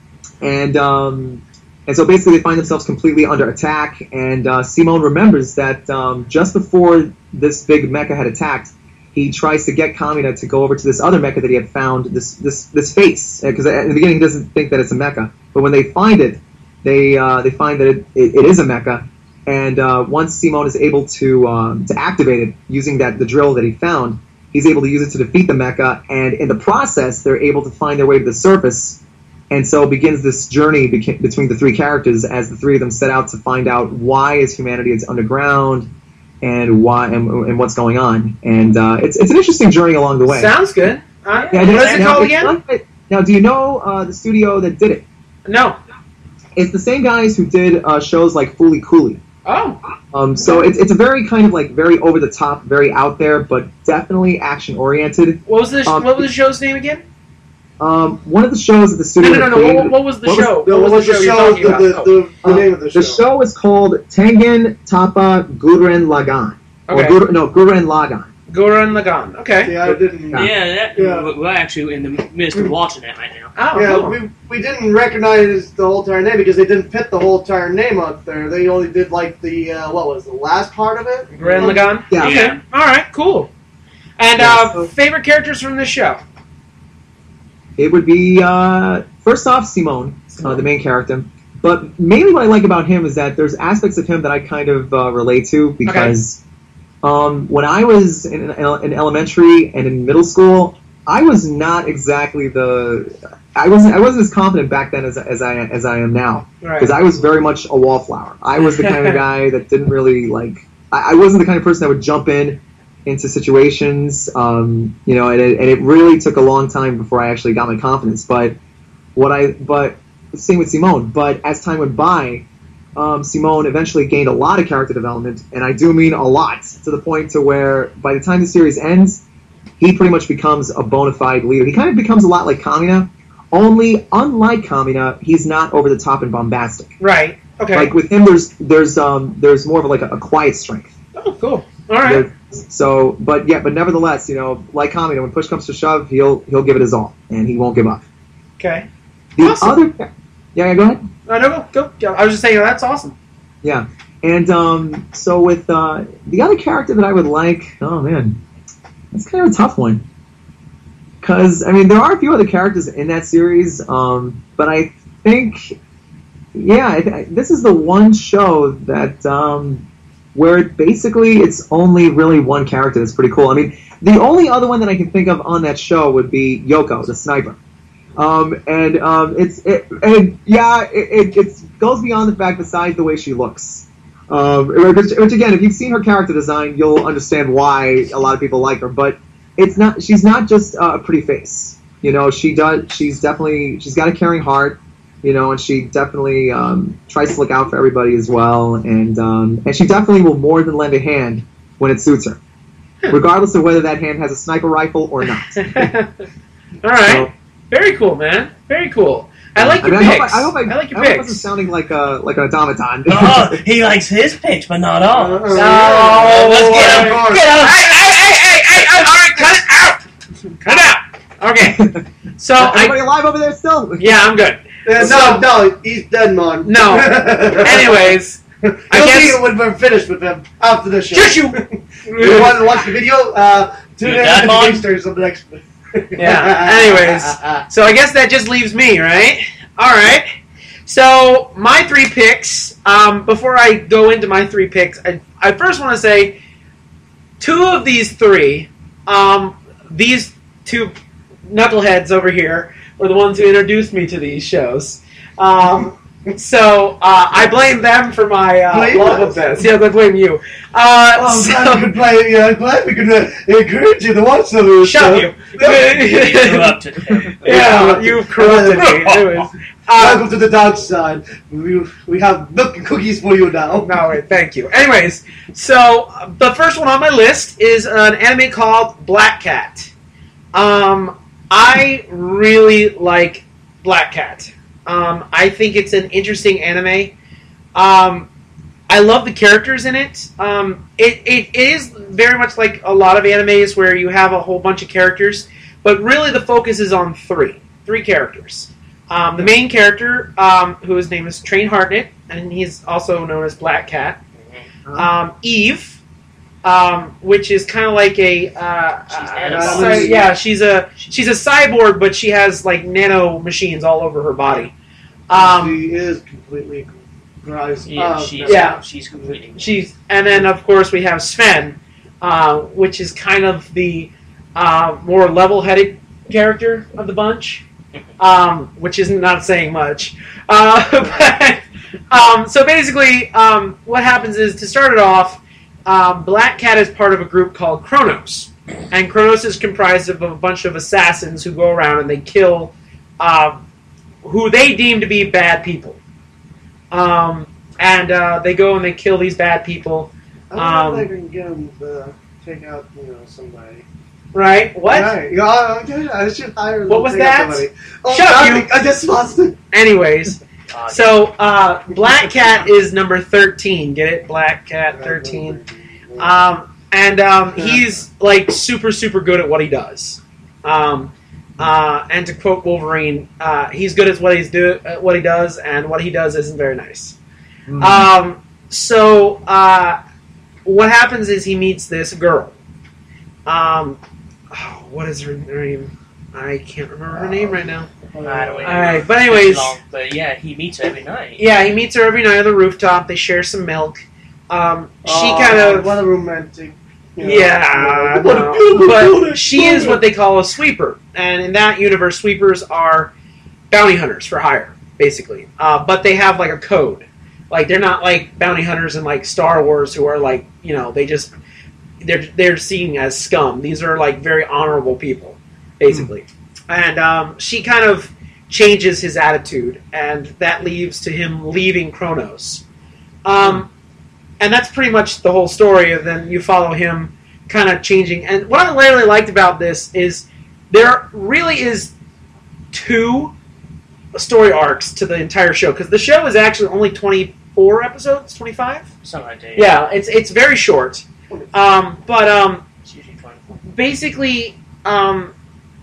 and um, and so basically they find themselves completely under attack. And uh, Simone remembers that um, just before this big mecha had attacked, he tries to get Kamina to go over to this other mecha that he had found, this this this face, because in the beginning he doesn't think that it's a mecha, but when they find it, they uh, they find that it, it, it is a mecha. And uh, once Simone is able to um, to activate it using that the drill that he found, he's able to use it to defeat the mecha, and in the process, they're able to find their way to the surface. And so begins this journey beca- between the three characters as the three of them set out to find out why is humanity is underground and why and, and what's going on. And uh, it's it's an interesting journey along the way. Sounds good. Uh, Yeah, what is it now, called it's again? not- now, do you know uh, the studio that did it? No. It's the same guys who did uh, shows like Fooly Cooley. Oh. Um, so it's it's a very kind of like very over the top, very out there, but definitely action oriented. What was the Um, What was the show's name again? Um, one of the shows that the No, studio no, no, no. created- What, what was the what was- show? No, what was the show you're talking the, about? the, Oh. the, the Uh, name of the show? The show is called Tengen Tapa Gurren Lagann. Okay. Or Gur- no, Gurren Lagann. Gurren Lagann. Okay. Yeah, I didn't. Yeah. Yeah, that, Yeah. we're actually in the midst of watching that right now. Oh, Yeah, cool. we, we didn't recognize the whole entire name because they didn't put the whole entire name up there. They only did like the uh, what was the last part of it? Gurren Lagann. Yeah. Okay. Yeah. All right. Cool. And Yeah. uh, favorite characters from this show? It would be uh, first off Simone, uh, the main character. But mainly what I like about him is that there's aspects of him that I kind of uh, relate to because um, when I was in, in elementary and in middle school, I was not exactly the I wasn't I wasn't as confident back then as, as I as I am now Right. because I was very much a wallflower. I was the kind of guy that didn't really like. I, I wasn't the kind of person that would jump in into situations, um, you know, and it, and it really took a long time before I actually got my confidence. But what I but same with Simone. But as time went by, um, Simone eventually gained a lot of character development, and I do mean a lot, to the point to where by the time the series ends, he pretty much becomes a bona fide leader. He kind of becomes a lot like Kamina, only unlike Kamina, he's not over the top and bombastic. Right. Okay. Like with him, there's there's um there's more of like a, a quiet strength. oh, cool. All right. There- So, but yeah, but nevertheless, you know, like Kamina, when push comes to shove, he'll he'll give it his all, and he won't give up. Okay. The Awesome. other, yeah, yeah, go ahead. No, no, go, go, go. I was just saying that's awesome. Yeah, and um, so with uh, the other character that I would like, oh man, that's kind of a tough one. Because I mean, there are a few other characters in that series, um, but I think yeah, I, I, this is the one show that um, where it basically it's only really one character that's pretty cool. I mean, the only other one that I can think of on that show would be Yoko, the sniper. Um, and um, it's it, and yeah, it, it it's, goes beyond the fact besides the way she looks. Um, which, which again, if you've seen her character design, you'll understand why a lot of people like her. But it's not; she's not just uh, a pretty face. You know, she does. She's definitely she's got a caring heart. You know, and she definitely um, tries to look out for everybody as well. And um, and she definitely will more than lend a hand when it suits her, regardless of whether that hand has a sniper rifle or not. All right. So, very cool, man. Very cool. I like your I mean, picks. I hope I, I, hope I, I like your I hope I picks. wasn't sounding like a like an automaton. Oh, he likes his picks, but not all. Oh, let's get him. Lord. Get him. Hey, hey, hey, hey, hey, hey, all right, cut it out. Cut it out. Okay. So Everybody I, alive over there still? yeah, I'm good. Uh, So- no, no, he's dead, man. No. Anyways, You'll I guess- see it when we're finished with them after the show. Shush you. You want to watch the video? Uh, tune You in dead, to the man? Gangsters on the next. Yeah. Anyways, so I guess that just leaves me, right? All right. So my three picks. Um, before I go into my three picks, I, I first want to say two of these three, um, these two knuckleheads over here, were the ones who introduced me to these shows. Um, so uh, I blame them for my uh, Blame love us? of this. Yeah, I blame you. Uh, Oh, I'm so- glad we could play. Yeah, I'm glad we could uh, encourage you to watch some of this Shut stuff. you. Corrupted him. Yeah, you've corrupted me. Anyways, Welcome um, to the dark side. We, we have milk and cookies for you now. no, wait, thank you. Anyways, so uh, the first one on my list is an anime called Black Cat. Um, I really like Black Cat. Um, I think it's an interesting anime. Um, I love the characters in it. Um, it, it. It is very much like a lot of animes where you have a whole bunch of characters, but really the focus is on three. Three characters. Um, the main character, um, whose name is Train Hartnett, and he's also known as Black Cat. Um, Eve, um, which is kind of like a, uh, She's uh, animal. cy- yeah, she's a she's a cyborg, but she has like nano machines all over her body. Um, she is completely gross. Yeah, Oh, she's, no. yeah. she's completely. she's and then of course we have Sven, uh, which is kind of the uh, more level-headed character of the bunch, um, which is not saying much. Uh, but, um, so basically, um, what happens is, to start it off, um, Black Cat is part of a group called Kronos, and Kronos is comprised of a bunch of assassins who go around and they kill uh, who they deem to be bad people. Um, and uh, they go and they kill these bad people. I don't know Um, if I can get him to take out, you know, somebody. Right? What? Right. Yeah, I I should hire him What to was take out that? somebody. Oh, Shut God, you. I just lost it. Anyways, Uh, so uh, Black Cat is number thirteen. Get it? Black Cat thirteen. Um, and um, he's like super, super good at what he does. Um, uh, and to quote Wolverine, uh, he's good at what he's do at what he does, and what he does isn't very nice. Mm. Um, so uh, what happens is he meets this girl. Um, oh, what is her name? I can't remember her name right now. I don't know. All right, but It's anyways, long, but yeah, he meets her every night. yeah, he meets her every night on the rooftop. They share some milk. Um, she Oh, kind of What a romantic. you know, yeah, what a no. beautiful but building. she is what they call a sweeper, and in that universe, sweepers are bounty hunters for hire, basically. Uh, but they have like a code. Like they're not like bounty hunters in like Star Wars, who are like you know they just they're they're seen as scum. These are like very honorable people, basically. And um, she kind of changes his attitude, and that leads to him leaving Kronos. Um, and that's pretty much the whole story. And then you follow him kind of changing. And what I really liked about this is there really is two story arcs to the entire show, because the show is actually only twenty-four episodes, twenty-five. Something like that. Yeah, it's it's very short. Um, but um, It's usually twenty-four. basically, um,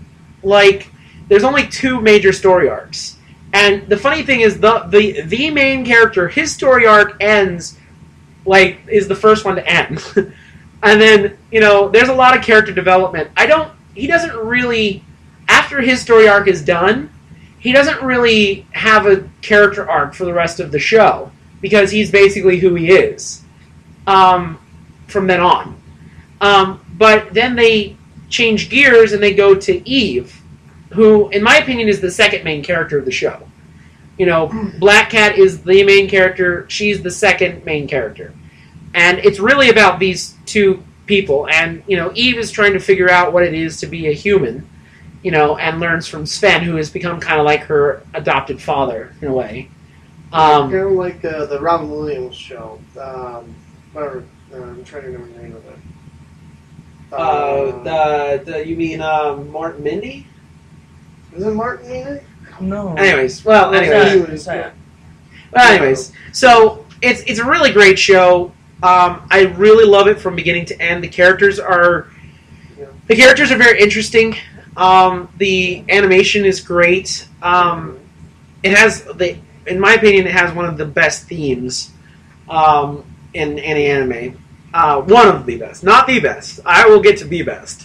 like, there's only two major story arcs. And the funny thing is, the, the the main character, his story arc ends, like, is the first one to end. And then, you know, there's a lot of character development. I don't, he doesn't really, after his story arc is done, he doesn't really have a character arc for the rest of the show because he's basically who he is um, from then on. Um, but then they change gears and they go to Eve, who, in my opinion, is the second main character of the show. You know, Black Cat is the main character. She's the second main character. And it's really about these two people. And, you know, Eve is trying to figure out what it is to be a human, you know, and learns from Sven, who has become kind of like her adopted father, in a way. Um, kind of like uh, the Robin Williams show. Um, whatever. Uh, I'm trying to remember the name of it. uh, the, the, you mean um, Martin Mindy? Is it Martin Mindy? No. Anyways, well, What's anyways. that? What's that? Well, anyways, so it's it's a really great show. Um, I really love it from beginning to end. The characters are the characters are very interesting. Um, the animation is great. Um, it has the, in my opinion, it has one of the best themes um, in any anime. Uh, one of the best, not the best. I will get to the best.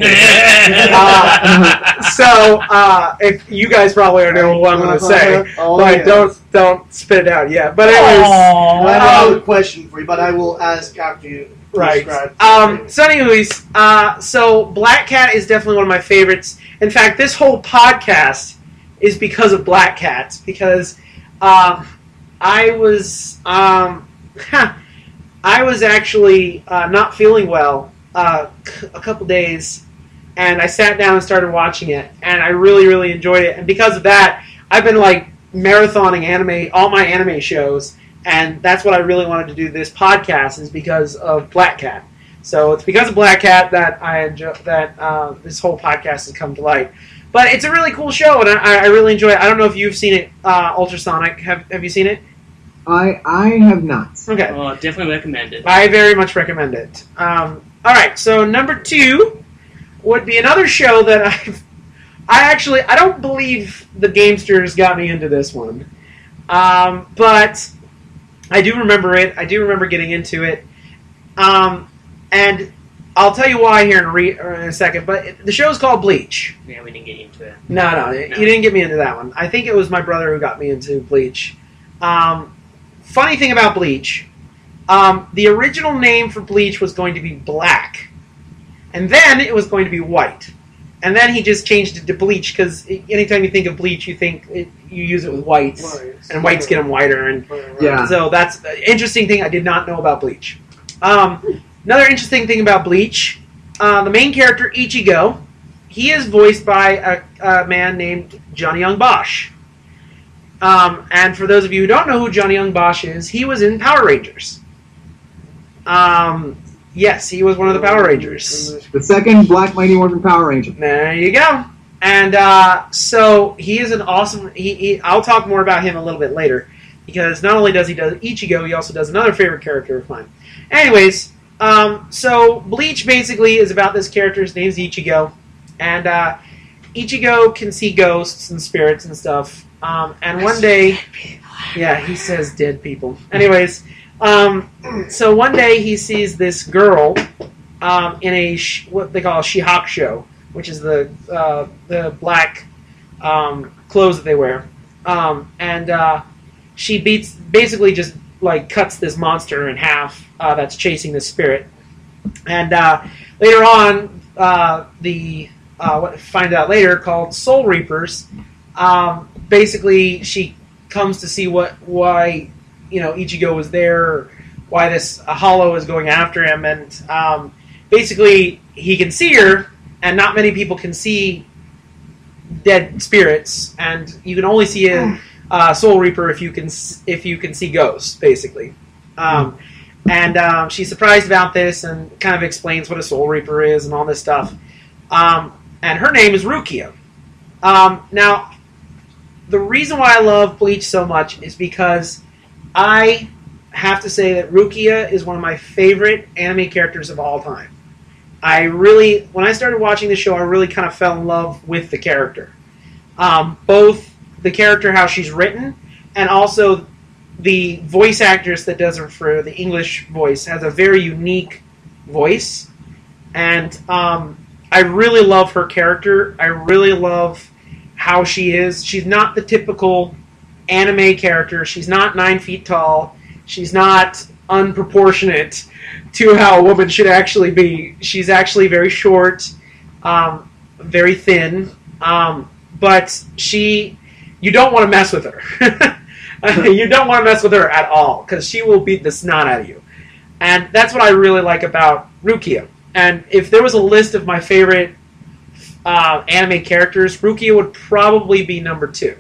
uh, so uh, if you guys probably already know what I'm going to say, Oh, but yeah. don't don't spit it out yet. But anyways, I have um, a question for you, but I will ask after you right. describe. Um, so anyways, uh, so Black Cat is definitely one of my favorites. In fact, this whole podcast is because of Black Cat, because um, I was um, I was actually uh, not feeling well uh, a couple days. And I sat down and started watching it, and I really, really enjoyed it. And because of that, I've been like marathoning anime, all my anime shows, and that's what I really wanted to do this podcast is because of Black Cat. So it's because of Black Cat that I enjoy, that uh, this whole podcast has come to light. But it's a really cool show, and I, I really enjoy it. I don't know if you've seen it, uh, Ultrasonic. Have Have you seen it? I I have not. Okay, Oh, definitely recommend it. I very much recommend it. Um, all right, so number two would be another show that I've, I actually, I don't believe the Gamesters got me into this one. Um, but I do remember it. I do remember getting into it. Um, and I'll tell you why here in a, re, or in a second. But it, the show's called Bleach. Yeah, we didn't get into it. No, no, you didn't get me into that one. I think it was my brother who got me into Bleach. Um, funny thing about Bleach, um, the original name for Bleach was going to be Black. And then it was going to be white. And then he just changed it to bleach because anytime you think of bleach, you think it, you use it with whites. Whites. And whites get them whiter. And Yeah. so that's an interesting thing I did not know about Bleach. Um, another interesting thing about Bleach, uh, the main character, Ichigo, he is voiced by a, a man named Johnny Young Bosch. Um, and for those of you who don't know who Johnny Young Bosch is, he was in Power Rangers. Um... Yes, he was one of the Power Rangers. The second Black Mighty Morphin Power Ranger. There you go. And uh, so he is an awesome. He, he, I'll talk more about him a little bit later because not only does he do Ichigo, he also does another favorite character of mine. Anyways, um, so Bleach basically is about this character. His name's Ichigo, and uh, Ichigo can see ghosts and spirits and stuff. Um, and one day, yeah, he says dead people. Anyways. Um, so one day he sees this girl um, in a sh- what they call a shihak show, which is the uh, the black um, clothes that they wear, um, and uh, she beats basically just like cuts this monster in half uh, that's chasing this spirit, and uh, later on uh, the uh, what find out later called Soul Reapers. Um, basically, she comes to see what why. You know, Ichigo was there, why this uh, Hollow is going after him, and um, basically he can see her, and not many people can see dead spirits, and you can only see a uh, Soul Reaper if you can if you can see ghosts, basically. Um, and um, she's surprised about this, and kind of explains what a Soul Reaper is and all this stuff. Um, and her name is Rukia. Um, now, the reason why I love Bleach so much is because I have to say that Rukia is one of my favorite anime characters of all time. I really, when I started watching the show, I really kind of fell in love with the character. Um, both the character, how she's written, and also the voice actress that does her for the English voice has a very unique voice. And um, I really love her character. I really love how she is. She's not the typical anime character. She's not nine feet tall. She's not unproportionate to how a woman should actually be. She's actually very short, um, very thin, um, but she, you don't want to mess with her. You don't want to mess with her at all, because she will beat the snot out of you. And that's what I really like about Rukia. And if there was a list of my favorite uh, anime characters, Rukia would probably be number two.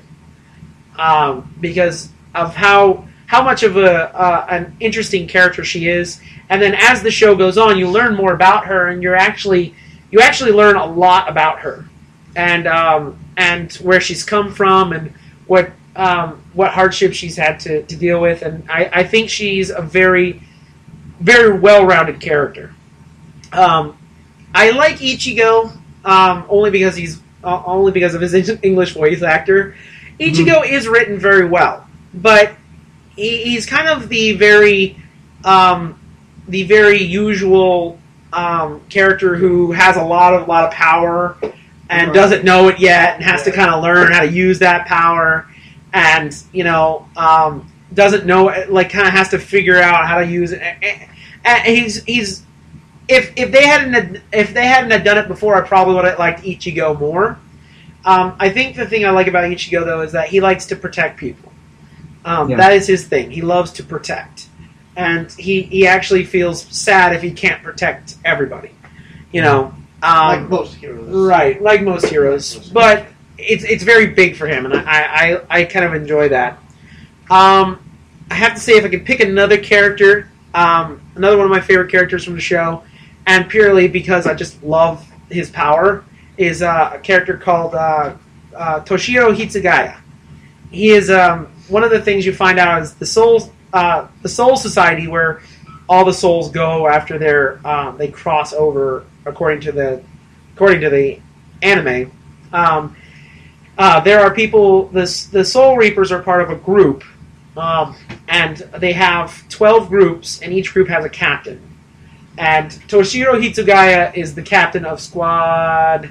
Um, because of how how much of a uh, an interesting character she is. And then as the show goes on, you learn more about her, and you're actually you actually learn a lot about her, and um, and where she's come from, and what um, what hardships she's had to, to deal with. And I, I think she's a very very well-rounded character. Um, I like Ichigo um, only because he's uh, only because of his English voice actor. Ichigo mm-hmm. is written very well, but he, he's kind of the very um, the very usual um, character who has a lot of lot of power and right. doesn't know it yet, and has right. to kind of learn how to use that power, and you know um, doesn't know, like kind of has to figure out how to use it. And he's he's if if they hadn't if they hadn't done it before, I probably would have liked Ichigo more. Um, I think the thing I like about Ichigo though is that he likes to protect people. Um, yeah. That is his thing. He loves to protect, and he he actually feels sad if he can't protect everybody. You know, um, like most heroes, right? Like most heroes, but it's it's very big for him, and I I, I kind of enjoy that. Um, I have to say, if I could pick another character. Um, another one of my favorite characters from the show, and purely because I just love his power, is uh, a character called uh, uh, Toshiro Hitsugaya. He is um, one of the things you find out is the soul, uh, the Soul Society, where all the souls go after they're um, they cross over according to the according to the anime. Um, uh, there are people. The the Soul Reapers are part of a group. Um, and they have twelve groups, and each group has a captain. And Toshiro Hitsugaya is the captain of Squad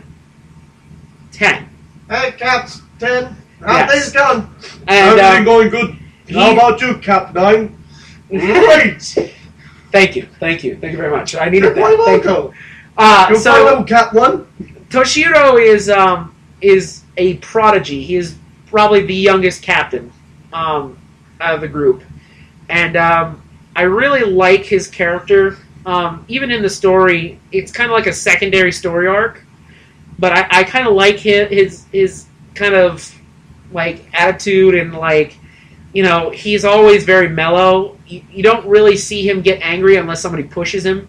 ten. Hey, Caps ten. How Yes. things going? And, Everything um, going good. he- How about you, Cap nine? Great. Thank you, thank you, thank you very much. I needed You're that. quite Thank you. welcome. Uh, You're quite so welcome, Cap one. Toshiro is um, is a prodigy. He is probably the youngest captain um, out of the group, and um, I really like his character. Um, even in the story, it's kind of like a secondary story arc, but I, I kind of like his, his his kind of like attitude, and like, you know, he's always very mellow. You, you don't really see him get angry unless somebody pushes him.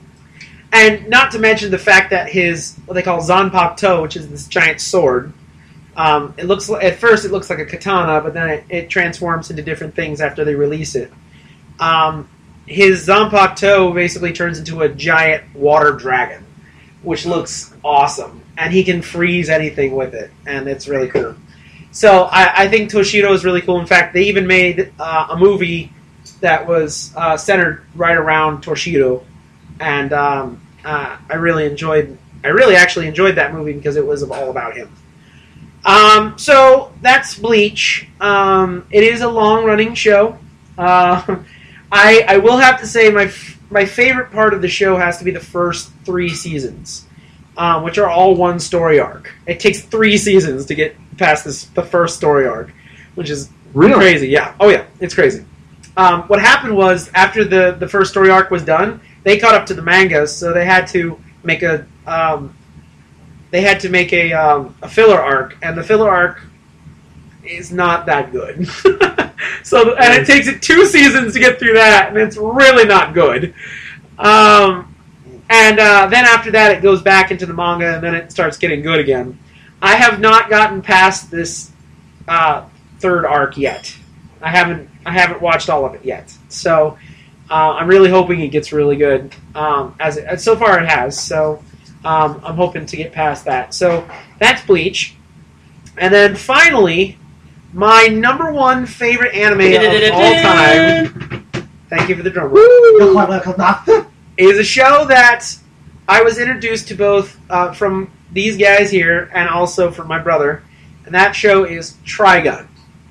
And not to mention the fact that his, what they call Zanpakuto, which is this giant sword, um, it looks at first it looks like a katana, but then it, it transforms into different things after they release it. Um, his Zanpakuto basically turns into a giant water dragon, which looks awesome, and he can freeze anything with it, and it's really cool. So I, I think Toshiro is really cool. In fact, they even made uh, a movie that was uh, centered right around Toshiro, and um, uh, I really enjoyed. I really actually enjoyed that movie because it was all about him. Um, so that's Bleach. Um, it is a long-running show. Uh, I I will have to say my f- my favorite part of the show has to be the first three seasons, um, which are all one story arc. It takes three seasons to get past this the first story arc, which is Really? crazy. Yeah. Oh yeah, it's crazy. Um, what happened was after the, the first story arc was done, they caught up to the mangas, so they had to make a um, they had to make a um, a filler arc, and the filler arc is not that good. So and it takes it two seasons to get through that, and it's really not good. Um, and uh, then after that, it goes back into the manga, and then it starts getting good again. I have not gotten past this uh, third arc yet. I haven't I haven't watched all of it yet. So uh, I'm really hoping it gets really good. Um, as it, so far it has. So um, I'm hoping to get past that. So that's Bleach. And then finally, my number one favorite anime of all time. Thank you for the drum roll. You're quite welcome, Doctor. Is a show that I was introduced to both uh, from these guys here and also from my brother. and that show is Trigun.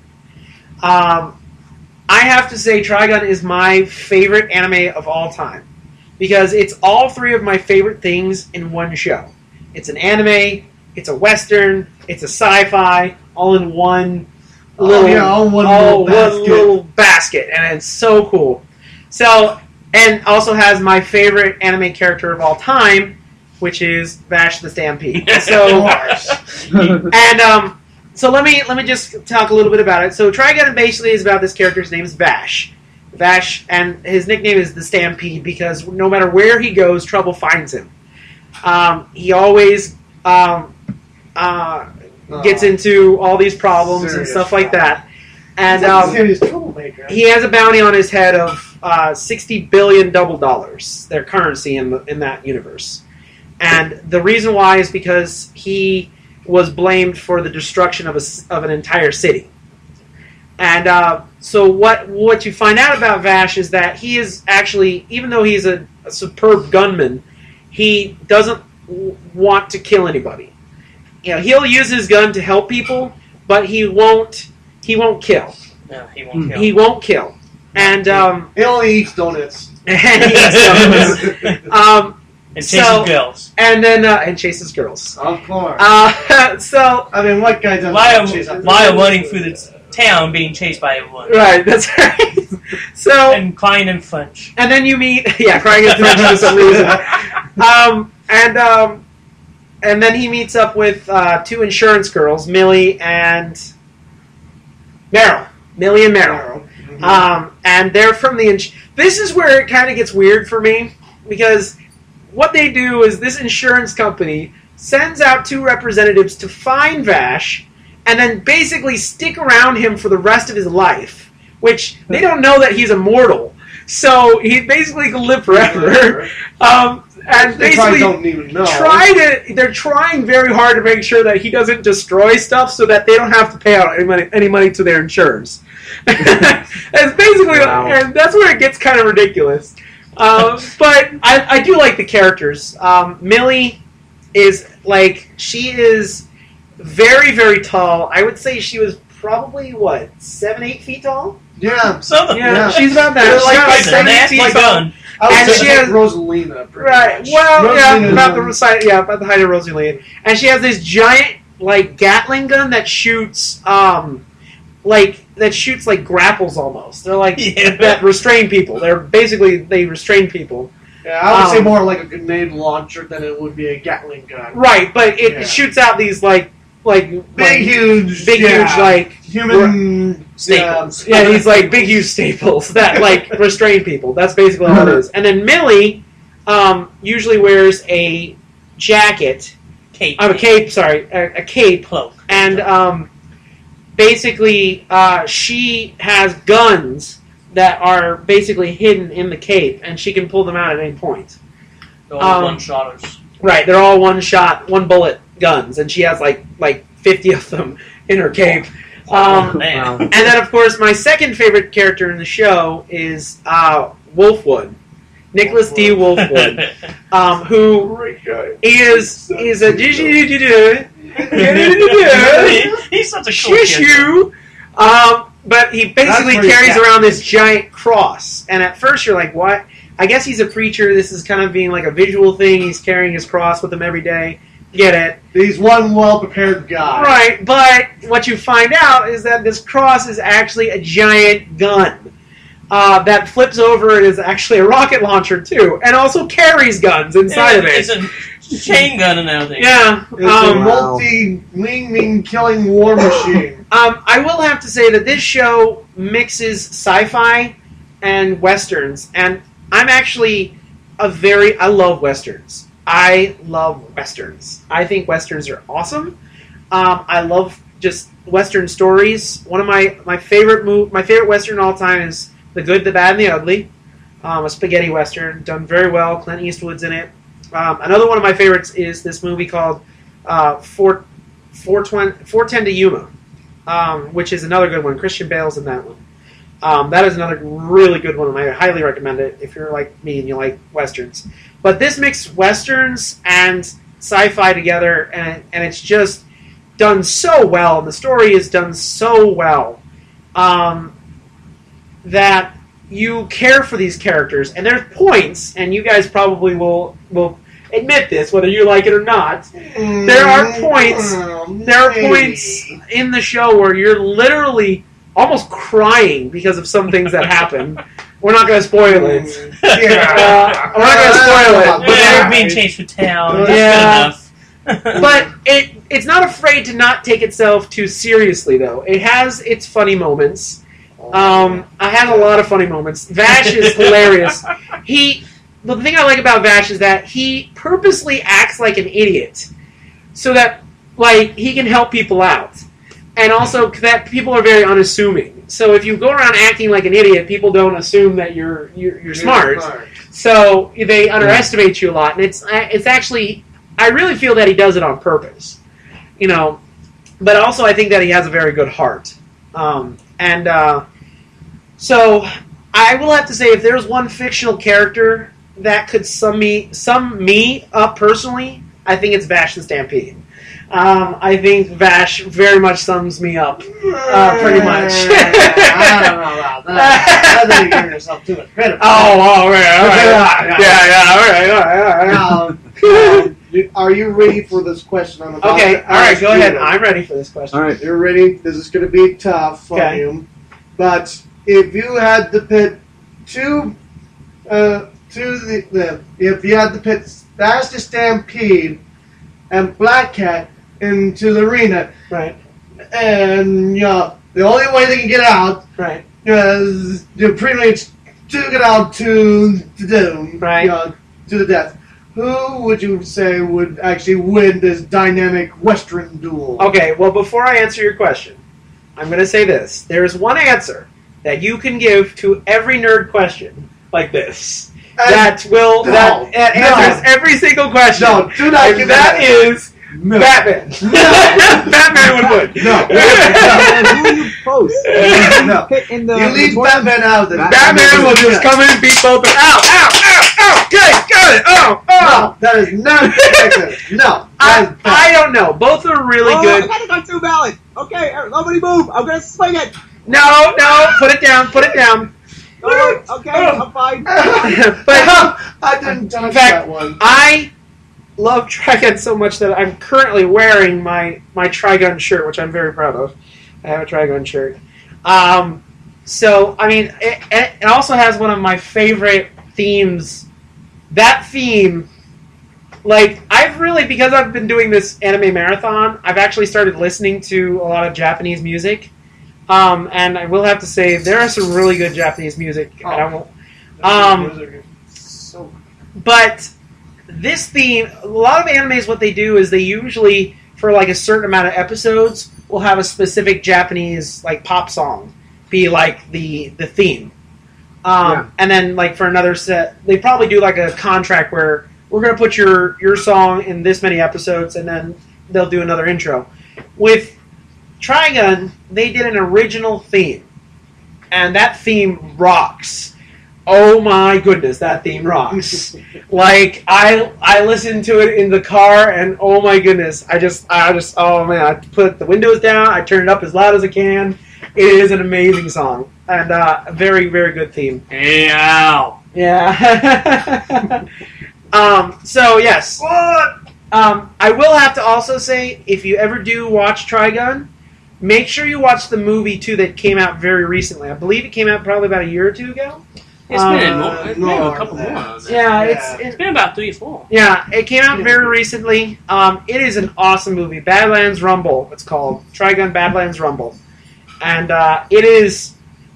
Um, I have to say Trigun is my favorite anime of all time because it's all three of my favorite things in one show. It's an anime, it's a western, it's a sci-fi, all in one little, oh, yeah, all one all little basket. one little basket, and it's so cool. So, and also has my favorite anime character of all time, which is Vash the Stampede. So, and um, so let me let me just talk a little bit about it. So, Trigun basically is about this character's name is Vash. Vash, and his nickname is the Stampede because no matter where he goes, trouble finds him. Um, he always um, uh, gets into all these problems and stuff like that. And um, troublemaker. he has a bounty on his head of uh, sixty billion double dollars, their currency in the, in that universe. And the reason why is because he was blamed for the destruction of a, of an entire city. And uh, so what what you find out about Vash is that he is actually, even though he's a, a superb gunman, he doesn't w- want to kill anybody. You know, he'll use his gun to help people, but he won't he won't kill. No, he won't kill. He won't kill. And um, He only eats donuts. and he eats donuts. um, and chases so- girls. and then uh, and chases girls. Of course. Uh, so I mean, what guy doesn't While, chase after while girls? running through the town being chased by everyone. right, that's right. So And crying in French. and then you meet yeah, crying in French for some reason. Um, and um, and then he meets up with uh, two insurance girls, Millie and Meryl. Millie and Meryl. Mhm. Um, and they're from the. Ins- this is where it kind of gets weird for me because what they do is this insurance company sends out two representatives to find Vash and then basically stick around him for the rest of his life, which they don't know that he's immortal. So he basically can live forever. Um, and They probably basically don't even know. try to. They're trying very hard to make sure that he doesn't destroy stuff, so that they don't have to pay out any money, any money to their insurers. That's basically, Wow. and that's where it gets kind of ridiculous. Um, but I, I do like the characters. Um, Millie is like she is very very tall. I would say she was probably what seven eight feet tall. Yeah. Something. Yeah, Yeah. she's about that. They're She's like- got like like seven eight nasty feet tall. gun. I would And say she like has- Rosalina. pretty Right. much. Well, yeah, Rosalina about the is- side, yeah, about the height of Rosalie. And she has this giant like Gatling gun that shoots um like that shoots like grapples almost. They're like Yeah. that restrain people. They're basically they restrain people. Yeah, I would say Um, more like a grenade launcher than it would be a Gatling gun. Right, but it Yeah. shoots out these like like Big, like, huge, big yeah, huge like human Staples. yeah, these like big huge staples that like restrain people. That's basically all it is. And then Millie um, usually wears a jacket, Cape. I'm a cape, sorry, a, a cape, Cloak. and um, basically uh, she has guns that are basically hidden in the cape, and she can pull them out at any point. Those um, one-shotters. Right, they're all one shot, one bullet guns, and she has like like fifty of them in her cape. Um, Man. Wow. And then, of course, my second favorite character in the show is uh, Wolfwood, Nicholas D. Wolfwood, um, who Great guy. is is a He's such a cool shush kid. you. Um, but he basically That's where carries he's at. around this giant cross, and at first you're like, "What?" I guess he's a preacher. This is kind of being like a visual thing. He's carrying his cross with him every day. Get it? He's one well-prepared guy. Right, but what you find out is that this cross is actually a giant gun uh, that flips over and is actually a rocket launcher too, and also carries guns inside Yeah, of it. It's a chain gun and everything. Yeah. It's a Um, Wow. multi-wing-wing killing war machine. um, I will have to say that this show mixes sci-fi and westerns, and I'm actually a very I love westerns. I love westerns. I think westerns are awesome. Um, I love just western stories. One of my my favorite move, my favorite western of all time is The Good, the Bad, and the Ugly. Um, a spaghetti western, done very well. Clint Eastwood's in it. Um, another one of my favorites is this movie called uh, four ten to Yuma, um, which is another good one. Christian Bale's in that one. Um, that is another really good one, and I highly recommend it if you're like me and you like westerns. But this mixes westerns and sci-fi together, and and it's just done so well, and the story is done so well, um, that you care for these characters. And there's points, and you guys probably will will admit this, whether you like it or not. There are points. There are points in the show where you're literally almost crying because of some things that happen. We're not going to spoil it. Yeah. Uh, we're not going to spoil it. But But they're there- being chased for town. That's Yeah. good enough. but it it's not afraid to not take itself too seriously, though. It has its funny moments. Um, I had a lot of funny moments. Vash is hilarious. He, the thing I like about Vash is that he purposely acts like an idiot, so that like he can help people out, and also that people are very unassuming. So if you go around acting like an idiot, people don't assume that you're you're, you're smart. So they underestimate you a lot, and it's it's actually I really feel that he does it on purpose, you know. But also I think that he has a very good heart, um, and uh, so I will have to say if there's one fictional character that could sum me sum me up personally, I think it's Vash the Stampede. Um, I think Vash very much sums me up, uh, pretty much. I don't know about that. I think you're giving yourself too much credit. Oh, all right, all right, yeah, yeah, all right, all right, all right. Now, um, you- are you ready for this question? I'm about Okay, to all right, ask go ahead. you? I'm ready for this question. All right. You're ready. This is going to be tough on Okay. you. But if you had to pit two, uh, two the, the if you had to pit Vash the Stampede and Black Cat into the arena, Right, and you know, the only way they can get out right, is you pretty much took it out to the doom, Right. you know, to the death. Who would you say would actually win this dynamic Western duel? Okay, well, before I answer your question, I'm going to say this. There is one answer that you can give to every nerd question like this. And- That will No, that, that no. answers every single question. No, do not and give that that. is No. Batman. Batman would win. No. And who you post? No. Pit in the, You leave the Batman out of this. Batman will just come in and beat both of them. Ow, ow, ow, ow. Got it, got it. Oh, oh. No, that is not effective. No, that I, is I bad. don't know. Both are really oh, good. I gotta go two ballots. Okay, er, nobody move. I'm gonna swing it. No, no. Put it down. Put it down. Oh, okay, I'm fine. But I didn't touch in fact, that one. I love Trigun so much that I'm currently wearing my, my Trigun shirt, which I'm very proud of. I have a Trigun shirt. Um, so, I mean, it, it also has one of my favorite themes. That theme, like, I've really, because I've been doing this anime marathon, I've actually started listening to a lot of Japanese music. Um, and I will have to say, there are some really good Japanese music. Oh. And I won't, um, So but this theme, a lot of animes, what they do is they usually, for like a certain amount of episodes, will have a specific Japanese like pop song be like the the theme. Um, Yeah. And then like for another set, they probably do like a contract where we're going to put your, your song in this many episodes, and then they'll do another intro. With Trigun, they did an original theme, and that theme rocks. Oh my goodness, that theme rocks! Like I, I listened to it in the car, and oh my goodness, I just, I just, oh man, I put the windows down, I turn it up as loud as I can. It is an amazing song, and uh, a very, very good theme. Hey, ow. Yeah. um. So yes. Um. I will have to also say, if you ever do watch Trigun, make sure you watch the movie too that came out very recently. I believe it came out probably about a year or two ago. It's been, Uh, more, it's been no, a couple no. more. Of Yeah, Yeah. it's It's it, been about three or four. yeah, it came out very recently. Um, it is an awesome movie. Badlands Rumble, it's called. Trigun Badlands Rumble. And uh, it is...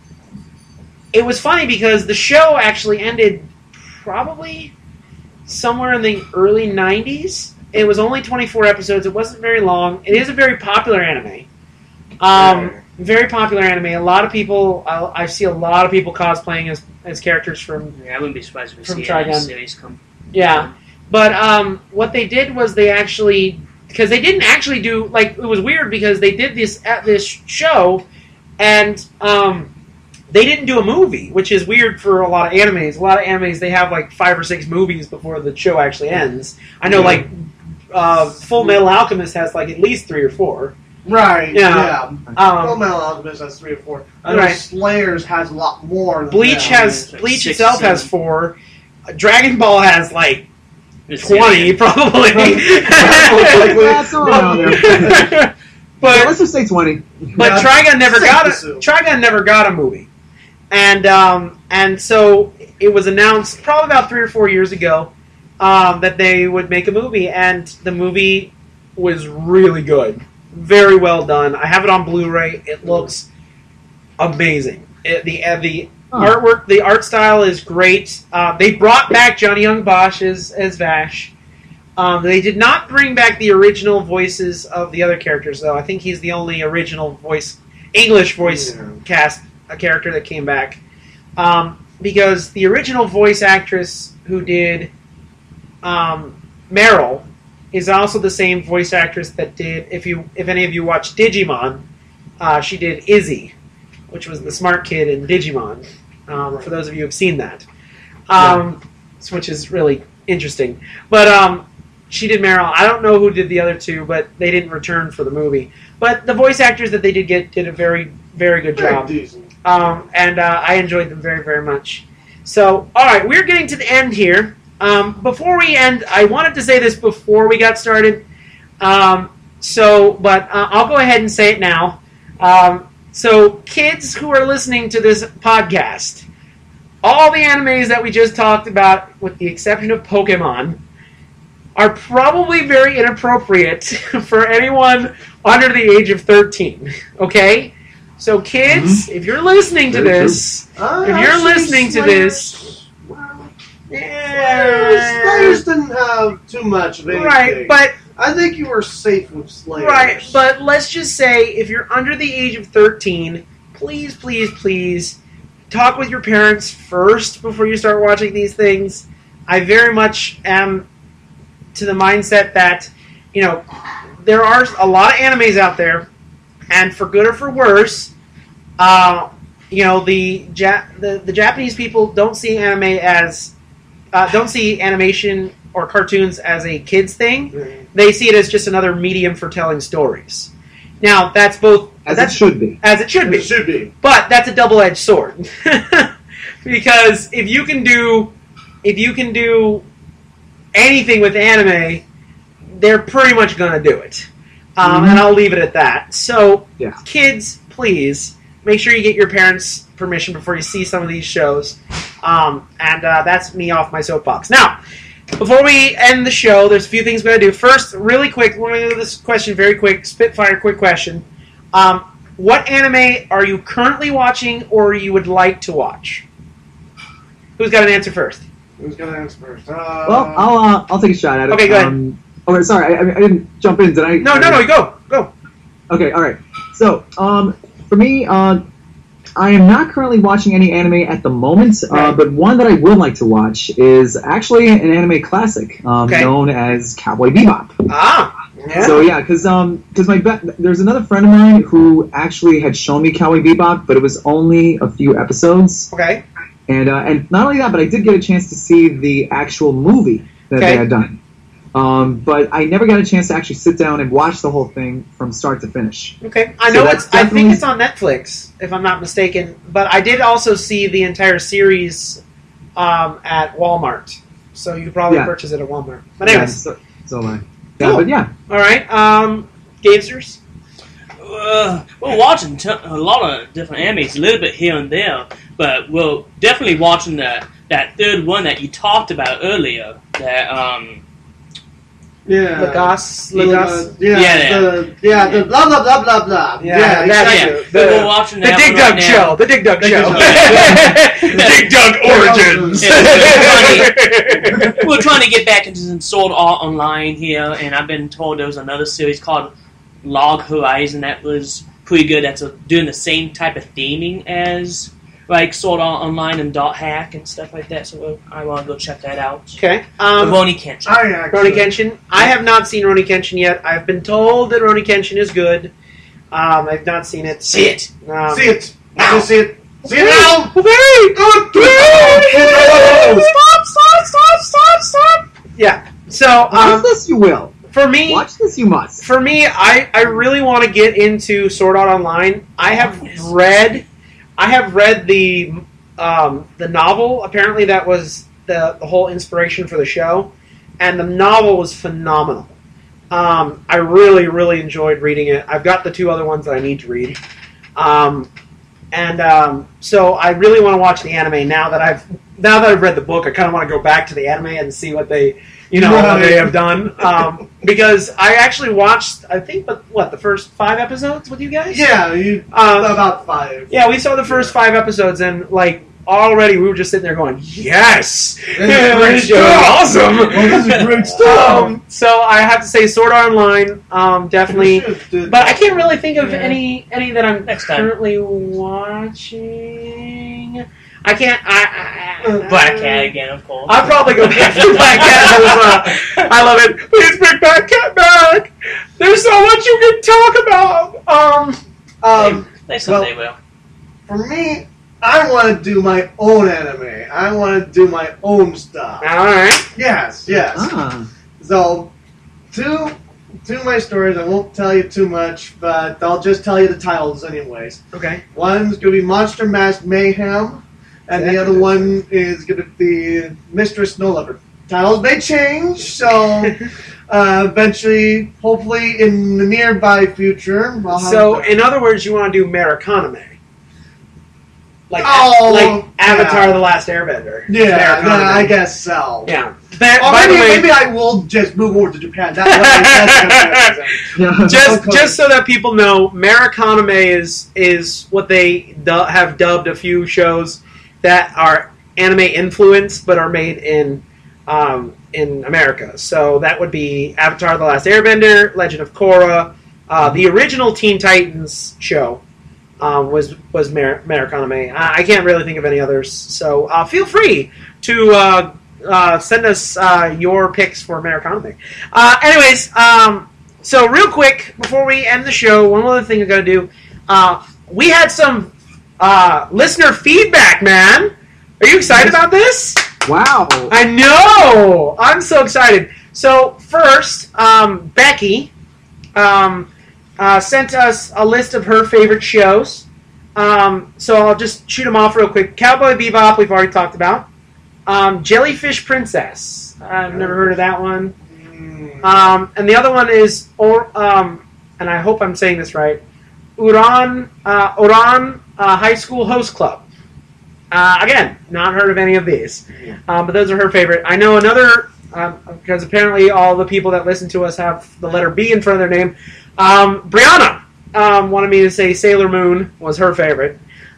It was funny because the show actually ended probably somewhere in the early nineties. It was only twenty-four episodes. It wasn't very long. It is a very popular anime. Um, very popular anime. A lot of people... I, I see a lot of people cosplaying as, as characters from Yeah, I wouldn't be surprised if we From see any Trigun. series come. Yeah, but um, what they did was they actually, because they didn't actually do, like, it was weird because they did this at this show, and um, they didn't do a movie, which is weird for a lot of animes. A lot of animes, they have like five or six movies before the show actually ends. I know, like, uh, Full Metal Alchemist has like at least three or four. Right. Yeah. Yeah. Um, Full Metal Alchemist has three or four. I know Right. Slayers has a lot more. Than Bleach that. has like Bleach six, itself has seven. four. Dragon Ball has like It's twenty probably. Yeah, somewhere around there. Yeah, but let's just say twenty. but Yeah, Trigun never safe got to a assume. Trigun never got a movie, and um, and so it was announced probably about three or four years ago um, that they would make a movie, and the movie was really good, very well done. I have it on Blu-ray. It looks amazing. It, the uh, the Huh. artwork, the art style is great. Uh, they brought back Johnny Young Bosch as as Vash. Um, they did not bring back the original voices of the other characters, though. I think he's the only original voice, English voice Yeah. cast, a character that came back. Um, because the original voice actress who did um, Meryl is also the same voice actress that did, if you, if any of you watched Digimon, uh, she did Izzy, which was the smart kid in Digimon. Um, for those of you who have seen that, um, which is really interesting. But um, she did Meryl. I don't know who did the other two, but they didn't return for the movie. But the voice actors that they did get did a very, very good Very job. decent. Um, and uh, I enjoyed them very, very much. So, all right, we're getting to the end here. Um, before we end, I wanted to say this before we got started. Um, so, but uh, I'll go ahead and say it now. Um, so, kids who are listening to this podcast, all the animes that we just talked about, with the exception of Pokemon, are probably very inappropriate for anyone under the age of thirteen. Okay? So, kids, if you're listening to Very this, Uh, if you're actually, listening to Slayers- this, well, yeah, Slayers didn't have too much of anything. right, but I think you were safe with Slayers. right, but let's just say if you're under the age of thirteen, please, please, please talk with your parents first before you start watching these things. I very much am to the mindset that, you know, there are a lot of animes out there, and for good or for worse, uh, you know, the, ja- the the Japanese people don't see anime as uh, don't see animation or cartoons as a kids thing. Mhm. They see it as just another medium for telling stories. Now, that's both As that's it should be. as it should be. It should be. But that's a double-edged sword. Because if you can do if you can do anything with anime, they're pretty much going to do it. Um, Mhm. And I'll leave it at that. So, Yeah. kids, please, make sure you get your parents' permission before you see some of these shows. Um, and uh, that's me off my soapbox. Now, before we end the show, there's a few things we got to do. First, really quick, we're going to do this question very quick, spitfire quick question. Um, what anime are you currently watching or you would like to watch? Who's got an answer first? Who's gonna answer first? Uh, Well, I'll uh, I'll take a shot at it. Okay, go ahead. Um, oh, wait, sorry, I, I I didn't jump in. Did I? No, no, no, you go. Go. Okay, all right. So, um, for me, uh, I am not currently watching any anime at the moment, uh, Right. but one that I would like to watch is actually an anime classic um, Okay. known as Cowboy Bebop. Ah. Yeah. So yeah, because um, because my be- there's another friend of mine who actually had shown me Cowboy Bebop, but it was only a few episodes, Okay. and uh, and not only that, but I did get a chance to see the actual movie that Okay. they had done. Um, but I never got a chance to actually sit down and watch the whole thing from start to finish. Okay. I So know that's it's. I think definitely- it's on Netflix, if I'm not mistaken. But I did also see the entire series um, at Walmart, so you could probably Yeah. purchase it at Walmart. But anyways, Yeah, so, so am I. Yeah, Cool. but yeah. all right. Um, Gamesters. Uh, we're watching t- a lot of different animes, a little bit here and there, but we're definitely watching the, that third one that you talked about earlier. That um, yeah. Lagos. The- Lagos. yeah, Yeah, the, yeah, the blah blah blah blah blah. Yeah, Yeah, that's exactly. it. but The- we're watching The that Dig one Dug right now. Show. The Dig Dug Dig Show. Dug The Dig Dug Origins. We're trying to get back into some Sword Art Online here, and I've been told there was another series called Log Horizon that was pretty good. That's a, doing the same type of theming as like Sword Art Online and Dot Hack and stuff like that. So I want to go check that out. Okay. Um, Um, Rurouni Kenshin. I actually, Rurouni Kenshin. I have not seen Rurouni Kenshin yet. I've been told that Rurouni Kenshin is good. Um, I've not seen it. See it. Um, see it. Now. I see it. See it now. Okay. Good. Stop! Stop! Stop! Stop! Stop! Yeah. So, What's um, this, you will? For me, Watch this, you must. For me, I, I really want to get into Sword Art Online. I have read, I have read the um, the novel. Apparently, that was the the whole inspiration for the show, and the novel was phenomenal. Um, I really really enjoyed reading it. I've got the two other ones that I need to read, um, and um, so I really want to watch the anime now that I've now that I've read the book. I kind of want to go back to the anime and see what they. You know what they have done, um, because I actually watched, I think, but what the first five episodes with you guys? Yeah, you Uh, about five. Yeah, we saw the first five episodes, and like already we were just sitting there going, "Yes, This is great this show is stuff. awesome!" Well, this is great stuff. Um, so I have to say, Sword Art Online, um, definitely. But I can't really think of Yeah. any any that I'm Next time. currently watching. I can't. I, I, I Black Cat again, of course. I'll probably go back to Black Cat as well. I love it. Please bring Black Cat back. There's so much you can talk about. Um, um, They someday will. For me, I want to do my own anime. I want to do my own stuff. all right. Yes, yes. Ah. So, two, two of my stories. I won't tell you too much, but I'll just tell you the titles anyways. Okay. One's going to be Monster Mash Mayhem, and the other one is going to be Mistress Snow Leopard. Titles may change, so uh, eventually, hopefully in the nearby future, I'll have So, in other words, you want to do Americanime. Like, Oh, like Avatar: yeah. The Last Airbender. yeah, yeah, Americanime. I guess so. Yeah. That, Or by maybe, the way, maybe I will just move over to Japan. That way, that's just Okay. just so that people know, Americanime is is what they du- have dubbed a few shows that are anime influenced but are made in um, in America. So that would be Avatar: The Last Airbender, Legend of Korra, uh, the original Teen Titans show um, was was Mer- Americanime. I, I can't really think of any others. So uh, feel free to. Uh, Uh, send us uh, your picks for Americanime. Uh, anyways, um, so real quick before we end the show, one other thing I got to do. Uh, we had some uh, listener feedback, man. Are you excited about this? Wow. I know. I'm so excited. So first, um, Becky um, uh, sent us a list of her favorite shows. Um, so I'll just shoot them off real quick. Cowboy Bebop, we've already talked about. Um, Jellyfish Princess. I've never heard of that one. Um, and the other one is, or, um, and I hope I'm saying this right, Uran uh, Uran uh, High School Host Club. Uh, again, not heard of any of these, um, but those are her favorite. I know another, um, because apparently all the people that listen to us have the letter B in front of their name. Um, Brianna um, wanted me to say Sailor Moon was her favorite.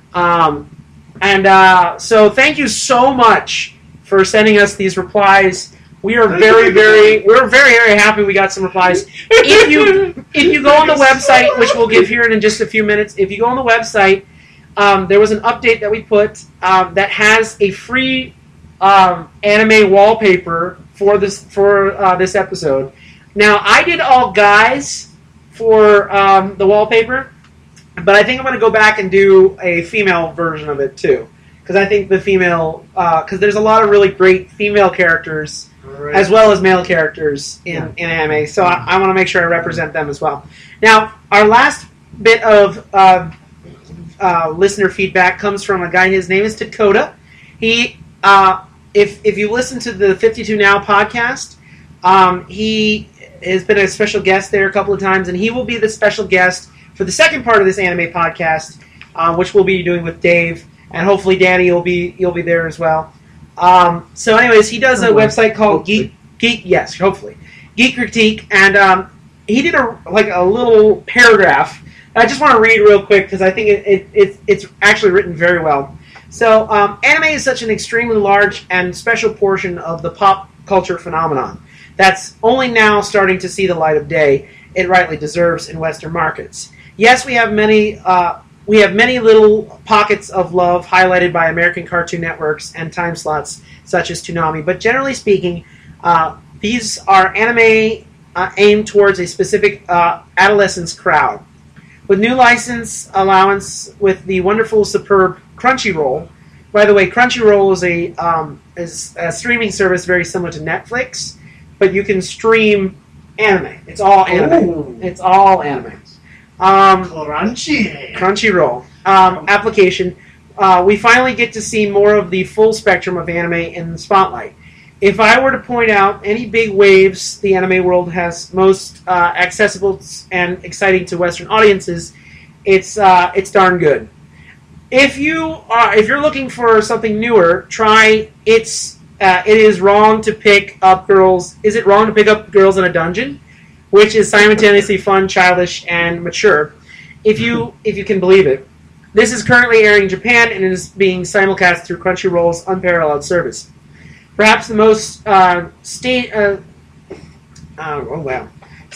Um, and uh, so thank you so much for sending us these replies. We are very, very, we're very, very happy we got some replies. If you if you go on the website, which we'll give here in just a few minutes, if you go on the website, um, there was an update that we put um, that has a free um, anime wallpaper for this for uh, this episode. Now, I did all guys for um, the wallpaper, but I think I'm going to go back and do a female version of it too. Because I think the female, because uh, there's a lot of really great female characters Right. as well as male characters in, in anime, so I, I want to make sure I represent them as well. Now, our last bit of uh, uh, listener feedback comes from a guy. His name is Dakota. He, uh, if if you listen to the fifty-two Now podcast, um, he has been a special guest there a couple of times, and he will be the special guest for the second part of this anime podcast, uh, which we'll be doing with Dave. And hopefully, Danny, you'll be you'll be there as well. Um, so, anyways, he does a Hopefully. website called Hopefully. Geek Geek. Yes, hopefully, Geek Critique, and um, he did a like a little paragraph. I just want to read real quick because I think it, it, it it's actually written very well. So, um, anime is such an extremely large and special portion of the pop culture phenomenon that's only now starting to see the light of day. It rightly deserves in Western markets. Yes, we have many. Uh, We have many little pockets of love highlighted by American cartoon networks and time slots such as Toonami, but generally speaking, uh, these are anime uh, aimed towards a specific uh, adolescence crowd. With new license allowance with the wonderful, superb Crunchyroll. By the way, Crunchyroll is a um, is a streaming service very similar to Netflix, but you can stream Anime. It's all anime. Ooh. It's all anime. Um, Crunchy. Crunchyroll um, application. Uh, we finally get to see more of the full spectrum of anime in the spotlight. If I were to point out any big waves the anime world has most uh, accessible and exciting to Western audiences, it's uh, it's darn good. If you are, if you're looking for something newer, try it's. Uh, it is wrong to pick up girls. Is it wrong to pick up girls in a dungeon, which is simultaneously fun, childish, and mature, if you if you can believe it. This is currently airing in Japan and is being simulcast through Crunchyroll's unparalleled service. Perhaps the most uh, sta- uh, uh, oh wow,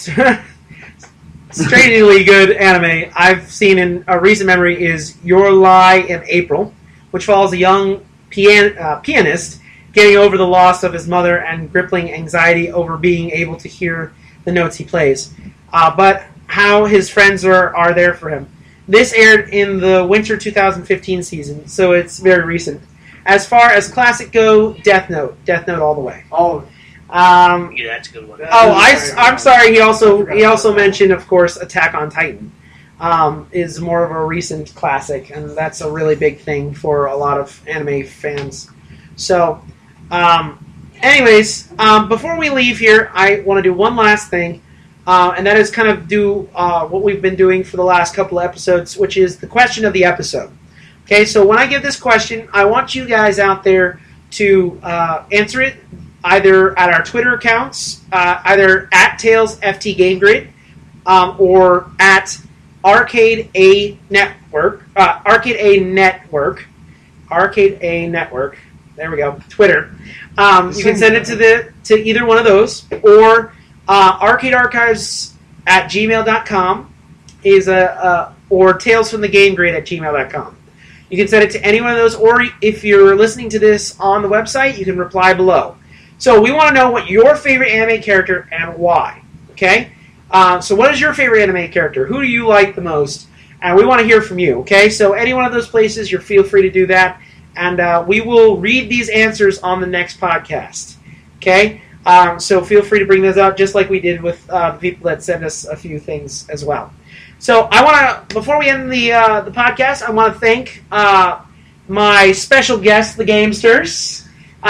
strainingly good anime I've seen in a recent memory is Your Lie in April, which follows a young pian- uh, pianist getting over the loss of his mother and crippling anxiety over being able to hear the notes he plays, uh, but how his friends are, are there for him. This aired in the winter two thousand fifteen season, so it's very recent. As far as classic go, Death Note. Death Note all the way. Oh, Um, Yeah, that's a good one. oh, I, I'm sorry. He also he also mentioned, of course, Attack on Titan. Um, is more of a recent classic, and that's a really big thing for a lot of anime fans. So, um, anyways, um, before we leave here, I want to do one last thing, uh, and that is kind of do uh, what we've been doing for the last couple of episodes, which is the question of the episode. Okay, so when I give this question, I want you guys out there to uh, answer it either at our Twitter accounts, uh, either at Tails F T Game Grid, um, or at Arcade A Network, uh, Arcade A Network, Arcade A Network. There we go. Twitter. Um, you can send it to the to either one of those, or uh, Arcade Archives at gmail dot com is a uh, or Tales from the Game Grid at gmail dot com. You can send it to any one of those, or if you're listening to this on the website, you can reply below. So we want to know what your favorite anime character and why. Okay. Uh, so what is your favorite anime character? Who do you like the most? And we want to hear from you. Okay. So any one of those places, you're feel free to do that. And uh, we will read these answers on the next podcast. Okay? Um, so feel free to bring those up, just like we did with uh, the people that sent us a few things as well. So I want to, before we end the uh, the podcast, I want to thank uh, my special guests, the Gamesters.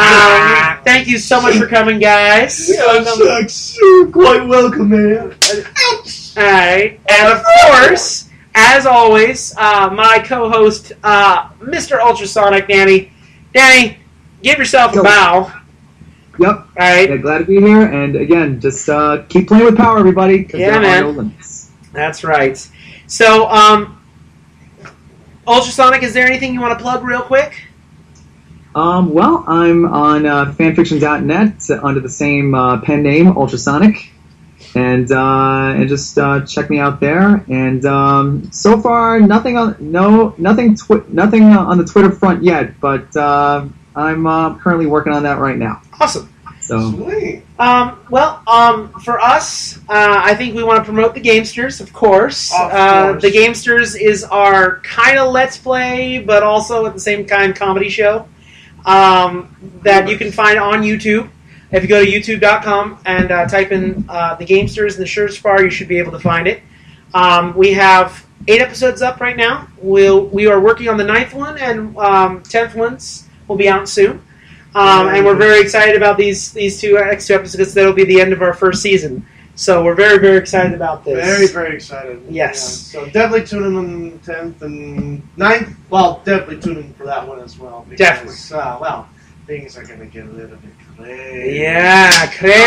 Um, thank you so much for coming, guys. yeah, shucks. You're quite welcome, man. All right. And of course, as always, uh, my co-host, uh, Mister Ultrasonic, Danny. Danny, give yourself a Yo. bow. Yep. All right. Yeah, glad to be here, and again, just uh, keep playing with power, everybody. 'Cause Yeah, there man. are no limits. That's right. So, um, Ultrasonic, is there anything you want to plug real quick? Um, well, I'm on uh, fanfiction dot net under the same uh, pen name, Ultrasonic, and uh, and just uh, check me out there. And um, so far, nothing on no nothing twi- nothing on the Twitter front yet, but uh, I'm uh, currently working on that right now. Awesome. So Sweet. Um, well, um, for us, uh, I think we want to promote the Gamesters, of course. Of uh, course. The Gamesters is our kind of Let's Play, but also at the same time comedy show um, that you can find on YouTube. If you go to youtube dot com and uh, type in uh, the Gamesters in the search bar, you should be able to find it. Um, we have eight episodes up right now. We'll, we are working on the ninth one, and um, tenth ones will be out soon. Um, and we're very excited about these these two next two episodes because that'll be the end of our first season. So we're very, very excited about this. Very, very excited. Yes. Yeah, so definitely tune in on the tenth and ninth. Well, definitely tune in for that one as well. Because, Definitely. Uh, well, things are going to get a little bit crazy. Yeah,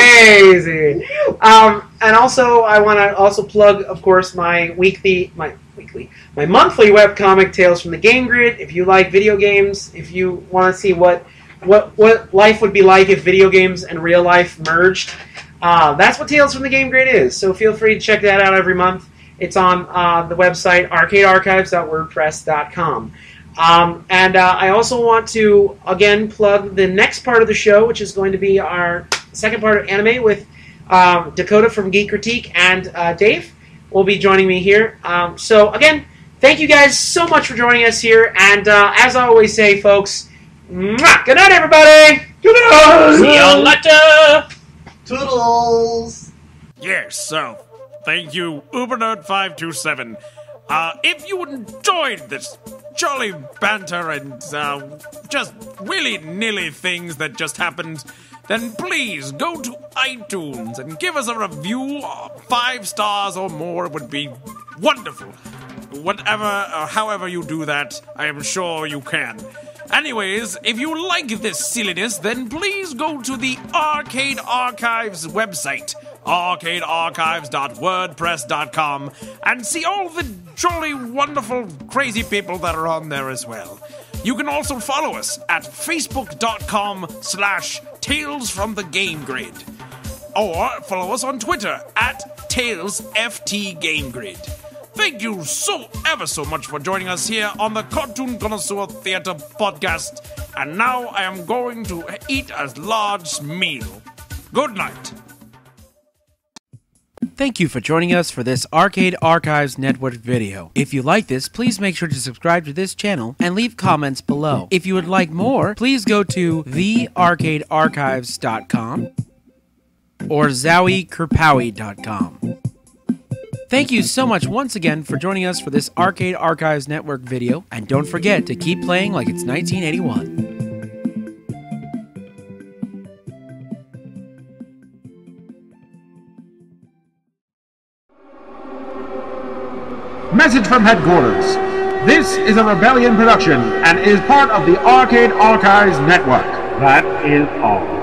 crazy. Um, and also, I want to also plug, of course, my weekly, my weekly, my monthly webcomic, Tales from the Game Grid. If you like video games, if you want to see what what what life would be like if video games and real life merged, uh, that's what Tales from the Game Grid is. So feel free to check that out every month. It's on uh, the website arcade archives dot wordpress dot com. Um, and uh, I also want to, again, plug the next part of the show, which is going to be our second part of anime with um, Dakota from Geek Critique and uh, Dave will be joining me here. Um, so, again, thank you guys so much for joining us here. And uh, as I always say, folks, mwah, good night, everybody! Good night! See you later! Toodles! Yes, so, thank you, Ubernerd five two seven. Uh, if you enjoyed this jolly banter and uh, just willy-nilly things that just happened, then please go to iTunes and give us a review. Five stars or more would be wonderful. Whatever or however you do that, I am sure you can. Anyways, if you like this silliness, then please go to the Arcade Archives website, arcade archives dot wordpress dot com, and see all the jolly, wonderful, crazy people that are on there as well. You can also follow us at facebook.com slash Tales from the Game Grid, or follow us on Twitter at TalesFTGameGrid. Thank you so ever so much for joining us here on the Cartoon Connoisseur Theater podcast. And now I am going to eat a large meal. Good night. Thank you for joining us for this Arcade Archives Network video. If you like this, please make sure to subscribe to this channel and leave comments below. If you would like more, please go to the arcade archives dot com or zowie kerpowie dot com. Thank you so much once again for joining us for this Arcade Archives Network video, and don't forget to keep playing like it's nineteen eighty-one. Message from headquarters. This is a Rebellion production and is part of the Arcade Archives Network. That is all.